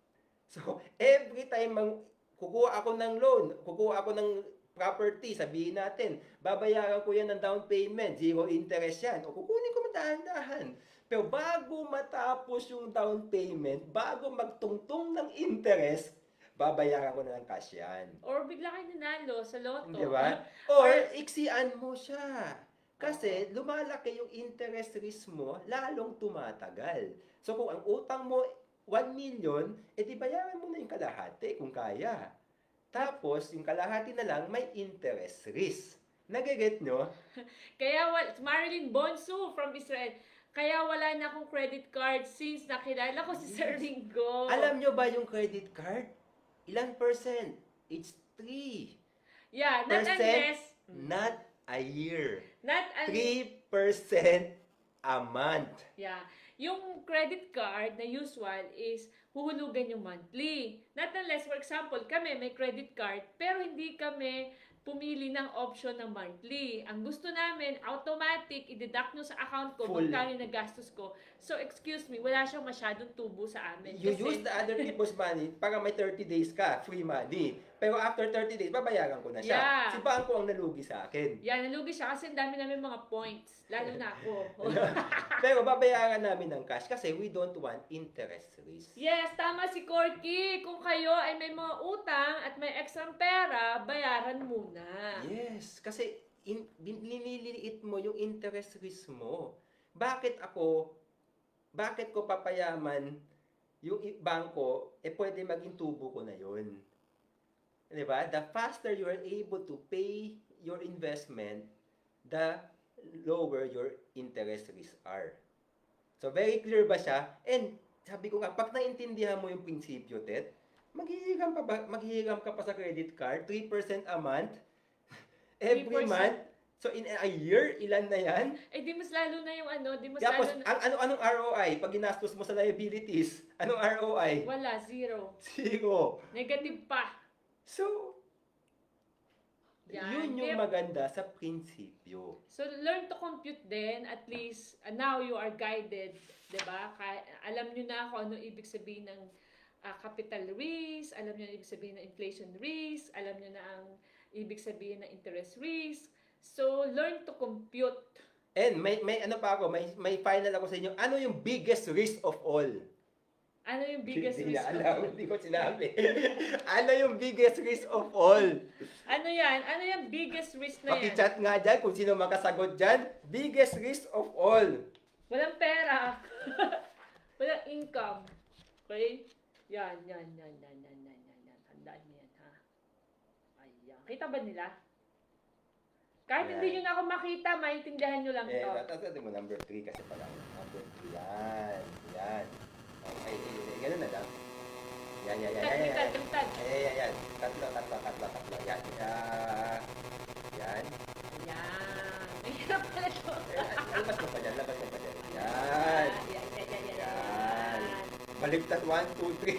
so every time mang, kukuha ako ng loan, kukuha ako ng property, sabihin natin, babayaran ko yan ng down payment, zero interest yan, o kukunin ko madahan-dahan. Pero bago matapos yung down payment, bago magtungtong ng interest, babayaran ko na ng cash yan. Or bigla kayo nanalo sa loto. Di ba? Or, iksian mo siya. Kasi, lumalaki yung interest risk mo, lalong tumatagal. So, kung ang utang mo, one million, edi bayaran mo na yung kalahati kung kaya. Tapos, yung kalahati na lang, may interest risk. Nageget nyo? Kaya, wal- Marilyn Bonsu from Israel, kaya wala na akong credit card since nakilala ko si Sir Ringo. Alam nyo ba yung credit card? Ilan percent? It's three Yeah, not percent, unless, not a year. not unless, three percent a month. yeah, yung credit card na usual is huhulugan yung monthly. Not unless, for example, kami may credit card, pero hindi kami pumili ng option ng monthly. Ang gusto namin, automatic, i-deduct nyo sa account ko Full. kung kano yung nagastos ko. So, excuse me, wala siyang masyadong tubo sa amin. You Kasi- use the other people's money para may thirty days ka, free money. Pero after thirty days, babayaran ko na siya. Yeah. Si bangko ang nalugi sa akin. Yan, nalugi siya kasi ang dami namin mga points. Lalo na ako. Pero babayaran namin ng cash kasi we don't want interest risk. Yes, tama si Corky. Kung kayo ay may mga utang at may extra pera, bayaran muna. Yes, kasi in, bin- nililiit mo yung interest risk mo. Bakit ako, bakit ko papayaman yung i- bangko, eh pwede maging tubo ko na yun. Di ba? The faster you are able to pay your investment, the lower your interest risks are. So, very clear ba siya? And, sabi ko nga, pag naintindihan mo yung prinsipyo, Ted, maghihiram pa ba, maghihiram ka pa sa credit card, three percent a month, every three percent. month. So, in a year, ilan na yan? Eh, di mas lalo na yung ano, di mas Tapos, lalo na... ang, ano, anong R O I? Pag ginastos mo sa liabilities, anong R O I? Wala, zero. Zero. Negative pa. So, Yan. yun yung Kaya- maganda sa prinsipyo. So, learn to compute din. At least, uh, now you are guided. Diba? Kaya, alam nyo na kung ano ibig sabihin ng uh, capital risk. Alam nyo na ibig sabihin ng inflation risk. Alam nyo na ang ibig sabihin ng interest risk. So, learn to compute. And may, may ano pa ako, may, may final ako sa inyo. Ano yung biggest risk of all? Ano yung biggest Hindi risk na of alam, all? hindi ko sinabi. Ano yung biggest risk of all? Ano yan? Ano yung biggest risk na yan? Pakichat nga dyan kung sino makasagot dyan. Biggest risk of all. Walang pera. Walang income. Okay? Yan, yan, yan, yan, yan, yan, yan, yan. Tandaan niyo yan, ha? Ayan. Kita ba nila? Kahit Yan. hindi nyo na ako makita, maintindihan nyo lang Eh, to. tatatatin mo number three kasi pala. Number three. Yan. Yan. Okay, eh, eh, ganun na lang. Yan, yan, yan, yan, yan, Baliktad, yan. baliktad. Yan, yan, yan. Tatlo, tatlo, tatlo, tatlo. Yan. Yan. Yan. Ayan. Mahirap pala to. Eh, labas mo pa dyan, labas mo pa dyan. Yan. Yan, yan, yan, yan, yan. Yan. Baliktad, one, two, three.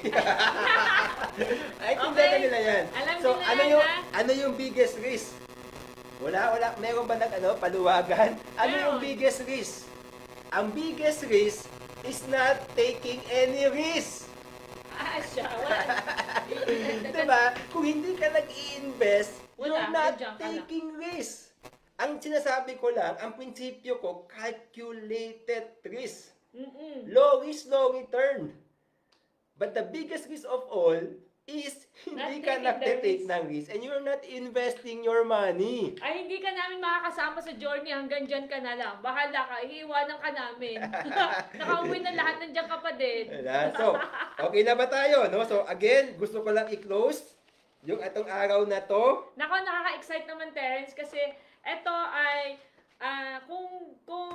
Ay, kung Okay. okay. nila yan. Alam So, nila ano yan, yung, ha? ano yung biggest risk? Wala, wala. Meron ba nag, ano, paluwagan? Ano yung Meron. biggest risk? Ang biggest risk is not taking any risk. Ah, siya. Wala. Diba? Kung hindi ka nag-i-invest, Wala, you're not nandiyan ka taking risk. Ang sinasabi ko lang, ang prinsipyo ko, calculated risk. Mm-mm. Low risk, low return. But the biggest risk of all is Not hindi ka taking the nagtitake risk. ng risk and you're not investing your money. Ay, hindi ka namin makakasama sa journey. Hanggang dyan ka na lang. Bahala ka. Iiwanan ka namin. Nakauwi na lahat ng dyan ka pa din. Wala. So, okay na ba tayo? No? So, again, gusto ko lang i-close yung atong araw na to. Nako, nakaka-excite naman, Terence, kasi eto ay, ah, kung, kung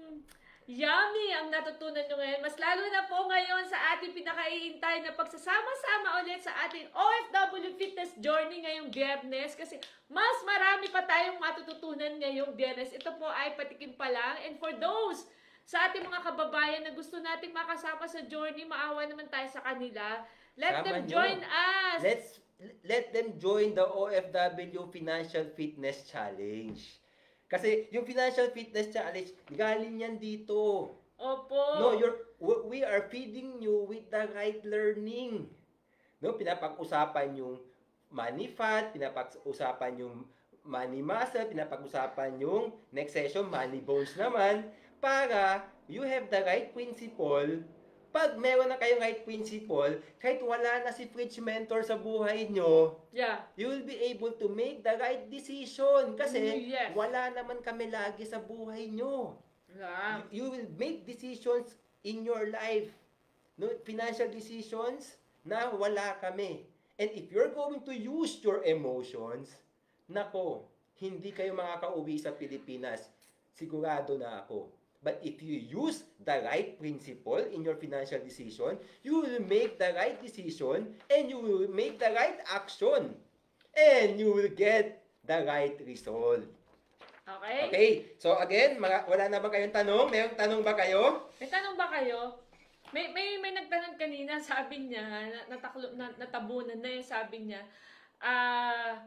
yummy ang natutunan nyo ngayon, mas lalo na po ngayon sa ating pinakaiintay na pagsasama-sama ulit sa ating O F W Fitness Journey ngayong Biyernes, kasi mas marami pa tayong matututunan ngayong Biyernes. Ito po ay patikim pa lang, and for those sa ating mga kababayan na gusto nating makasama sa journey, maawa naman tayo sa kanila. Let Sama them nyo. join us! Let's let them join the O F W Financial Fitness Challenge. Kasi yung Financial Fitness Challenge, galing yan dito. Opo. No, you're we are feeding you with the right learning. No, pinapag-usapan yung money fat, pinapag-usapan yung money muscle, pinapag-usapan yung next session money bones naman para you have the right principle. Pag meron na kayong right principle, kahit wala na si Fridge Mentor sa buhay nyo, Yeah. you will be able to make the right decision. Kasi Mm, yes. wala naman kami lagi sa buhay nyo. Yeah. You, you will make decisions in your life. No, financial decisions na wala kami. And if you're going to use your emotions, nako, hindi kayo makakauwi sa Pilipinas. Sigurado na ako. But if you use the right principle in your financial decision, you will make the right decision and you will make the right action. And you will get the right result. Okay? Okay? So again, mga, wala na ba kayong tanong? Mayroong tanong ba kayo? May tanong ba kayo? May may may nagtanong kanina, sabi niya, na- nataklo na, natabunan na yung sabi niya. Ah,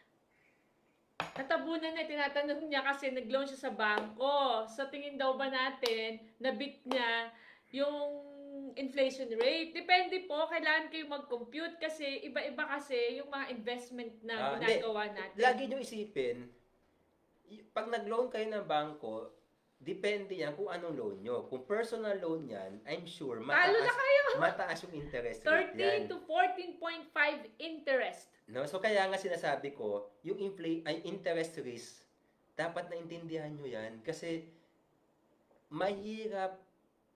natabunan na, tinatanong niya kasi nag-loan siya sa bangko. Sa tingin daw ba natin, nabit niya yung inflation rate? Depende po, kailangan kayo mag-compute kasi iba-iba kasi yung mga investment na Ah, hindi. ginagawa natin. Lagi nyo isipin, y- pag nag-loan kayo ng bangko, depende yan kung anong loan nyo. Kung personal loan yan, I'm sure Talo na mataas, kayo! mataas yung interest rate thirteen yan. to fourteen point five interest. No? So kaya nga sinasabi ko, yung infl- ay interest risk, dapat naintindihan nyo yan. Kasi mahirap,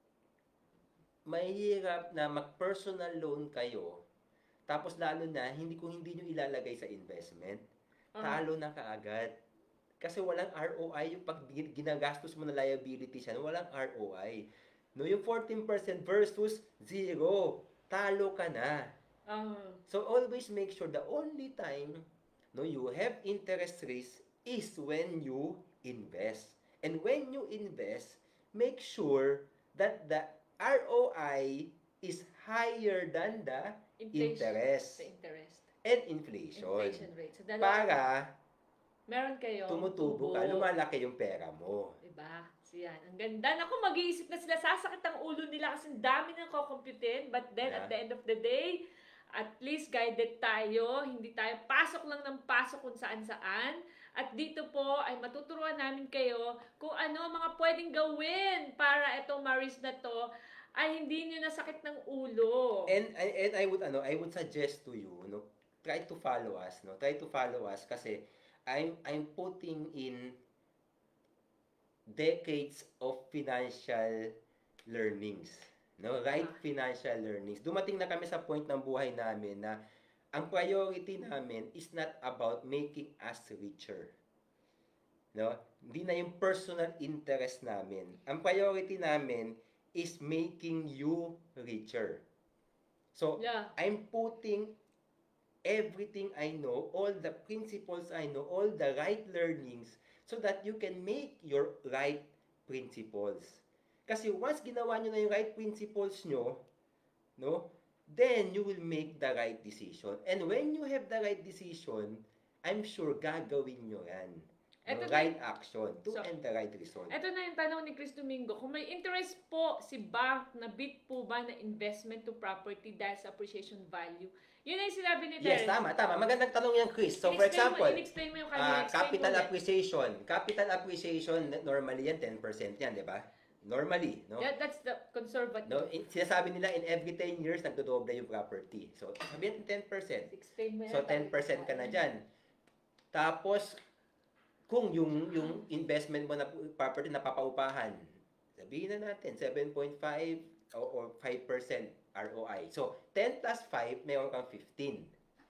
mahirap na mag-personal loan kayo, tapos lalo na, hindi kung hindi nyo ilalagay sa investment, Ah. talo na kaagad. Kasi walang R O I, yung pag gin- ginagastos mo na liability siya, walang R O I. No, yung fourteen percent versus zero, talo ka na. Ah. So always make sure the only time no you have interest risk is when you invest. And when you invest, make sure that the R O I is higher than the Inflation. interest Sa interest. and inflation. Inflation rate. So, dalawa. Para Meron kayo. tumutubo ka, lumalaki yung pera mo. Diba? So yan. Ang ganda. Naku, mag-iisip na sila. Sasakit ang ulo nila kasi ang dami nang kukumputin. But then, Yeah. at the end of the day, at least guided tayo. Hindi tayo pasok lang ng pasok kung saan-saan. At dito po ay matuturuan namin kayo kung ano ang mga pwedeng gawin para itong Maris na to ay hindi nyo nasakit ng ulo. And, and, and I would, ano, I would suggest to you, no, try to follow us, no, try to follow us kasi I'm, I'm putting in decades of financial learnings. No, right Ah. financial learnings. Dumating na kami sa point ng buhay namin na ang priority namin is not about making us richer. No? Hindi na yung personal interest namin. Ang priority namin is making you richer. So, Yeah. I'm putting everything I know, all the principles I know, all the right learnings so that you can make your right principles. Kasi once ginawa nyo na yung right principles nyo, no, then you will make the right decision. And when you have the right decision, I'm sure gagawin nyo yan. Eto No, na right action to So, end the right result. Ito na yung tanong ni Chris Domingo. Kung may interest po si bank na bit po ba na investment to property dahil sa appreciation value? Yun na yung sinabi ni Yes, Terence. tama, tama. Magandang tanong yan, Chris. So, for In-explain example, mo, in-explain mo yung kanya. Ah, Explain capital mo ulit. appreciation. Capital appreciation, normally yan, ten percent yan, di ba? Normally, no? That, that's the conservative. No, in, sinasabi nila in every ten years, nagdodoble yung property. So, sabihin ten percent. Explain mo yan. So, ten percent ka na dyan. Tapos, kung yung yung investment mo na property na papaupahan, sabihin na natin, seven point five o, or five percent R O I. So, ten plus five, mayroon kang fifteen.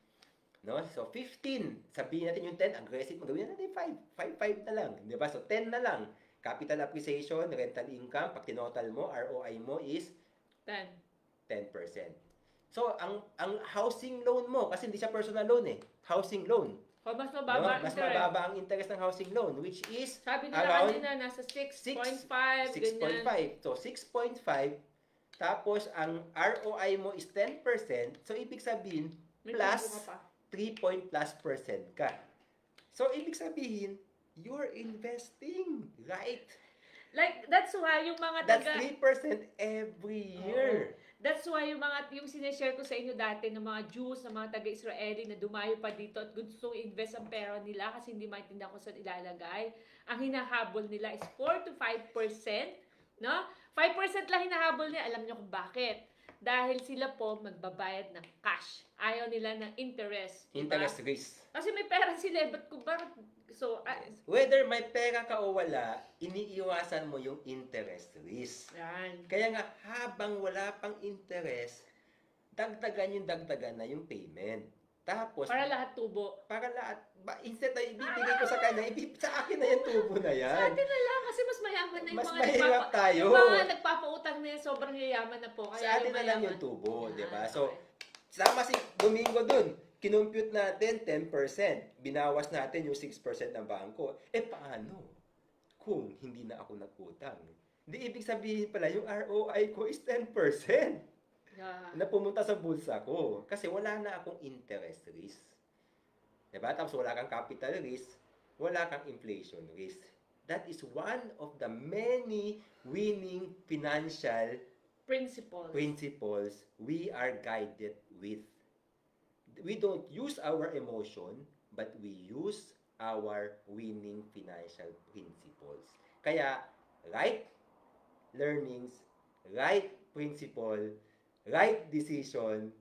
No? So, fifteen. Sabihin natin yung ten, aggressive. Magawin natin five. five, five na lang. Di ba? So, ten na lang. Capital appreciation, rental income, pag tinotal mo, R O I mo is ten. ten percent. So, ang ang housing loan mo, kasi hindi siya personal loan eh. Housing loan. O, mas No? mababa. Mas interest. mababa ang interest ng housing loan, which is Sabi nila around kanina, nasa six point five, six point ganyan. five. So, six point five. Tapos, ang R O I mo is ten percent. So, ibig sabihin, May plus tubo ka pa. three point plus percent ka. So, ibig sabihin, you're investing, right? Like, that's why yung mga That's taga... three percent every year. That's why yung mga, yung sineshare ko sa inyo dati ng mga Jews, ng mga taga-Israeli na dumayo pa dito at gusto i-invest ang pera nila kasi hindi maintindihan kung saan ilalagay. Ang hinahabol nila is four to five percent, no? five percent lang hinahabol nila. Alam niyo kung bakit? Dahil sila po magbabayad ng cash. Ayaw nila ng interest. Diba? Interest risk. Kasi may pera sila, but kung bakit? So, ah, Whether may pera ka o wala, iniiwasan mo yung interest risk. yan. Kaya nga, habang wala pang interest, dagdagan yung dagdagan na yung payment. Tapos, Para lahat tubo. para lahat, ba, instead na ibibigay ko sa kanya, ibib, sa akin na yung tubo na Sa yan. atin na lang, kasi mas mayaman na yung Mas mga mahirap nagpapa- tayo. Yung mga nagpapautang na yan, sobrang yayaman na po. Kaya Sa atin yung na lang mayaman- yung tubo, Yan, di ba? okay. So, sama si Domingo dun. Kinumpute natin ten percent. Binawas natin yung six percent ng bangko. Eh, paano? Kung hindi na ako nag-utang. Hindi ibig sabihin pala, yung R O I ko is ten percent. Yeah. Na pumunta sa bulsa ko. Kasi wala na akong interest risk. Diba? Tapos wala kang capital risk, wala kang inflation risk. That is one of the many winning financial Principles. principles we are guided with. We don't use our emotion, but we use our winning financial principles. Kaya, right learnings, right principle, right decision,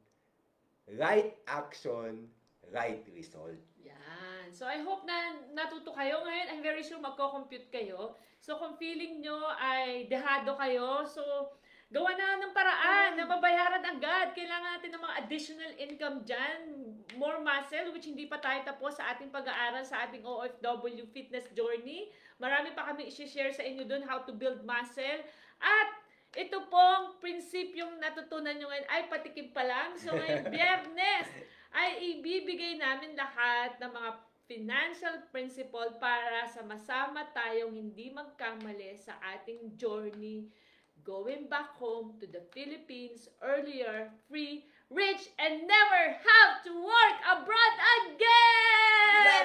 right action, right result. Yan. So, I hope na natuto kayo. Ngayon, I'm very sure magko-compute kayo. So, kung feeling nyo ay dehado kayo, so, gawa na ng paraan na mabayaran agad. Kailangan natin ng mga additional income dyan. More muscle, which hindi pa tayo tapos sa ating pag-aaral sa ating O F W fitness journey. Marami pa kami i-share sa inyo dun how to build muscle. At ito pong prinsipyong natutunan nyo ngayon ay patikim pa lang. So ngayon, Biyernes, ay ibibigay namin lahat ng mga financial principle para sa masama tayong hindi magkamali sa ating journey going back home to the Philippines earlier, free, rich, and never have to work abroad again!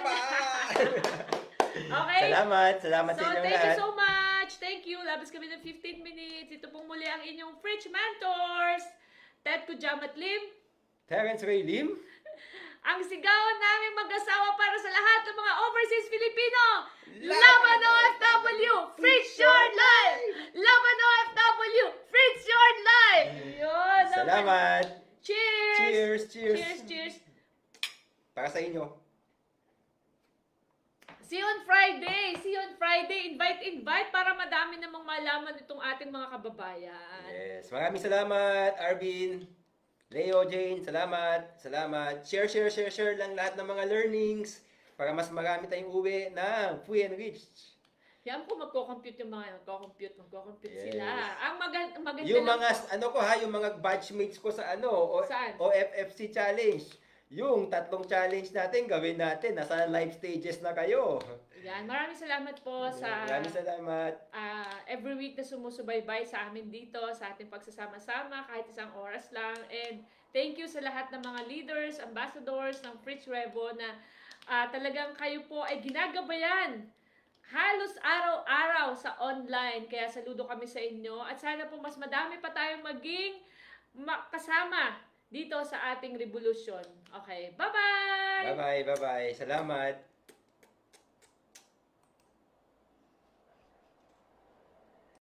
Okay? Salamat! Salamat So, sa inyong thank you lahat. so much. Thank you. Labas kami ng fifteen minutes. Ito pong muli ang inyong Fridge Mentors. Ted Kujamat Lim. Terence Ray Lim. ang sigawan namin mag-asawa para sa lahat ng mga overseas Filipino. Laban O F W, Fritz your life! Laban O F W, Fritz your life! Yun. Salamat! Cheers! Cheers! Cheers! Cheers, cheers! Para sa inyo. See you on Friday! See you on Friday! Invite, invite para madami namang malaman itong ating mga kababayan. Yes. Maraming salamat, Arvin. Leo, Jane, salamat. Salamat. Share, share, share, share lang lahat ng mga learnings para mas marami tayong uwi ng Free and Rich. Yan po, magko-compute yung mga, magko-compute, magko-compute Yes. sila. Ang maganda, maganda Yung lang mga, po- ano ko ha, yung mga batchmates ko sa ano, o, Saan? O F F C Challenge. Yung tatlong challenge natin, gawin natin. Nasa live stages na kayo. Yan, maraming salamat po sa Maraming salamat. ah, every week na sumusubaybay sa amin dito, sa ating pagsasama-sama, kahit isang oras lang. And thank you sa lahat ng mga leaders, ambassadors ng Fritz Revo na ah, talagang kayo po ay ginagabayan halos araw-araw sa online. Kaya saludo kami sa inyo. At sana po mas madami pa tayong maging makasama dito sa ating revolusyon. Okay, bye-bye! Bye-bye, bye-bye. Salamat.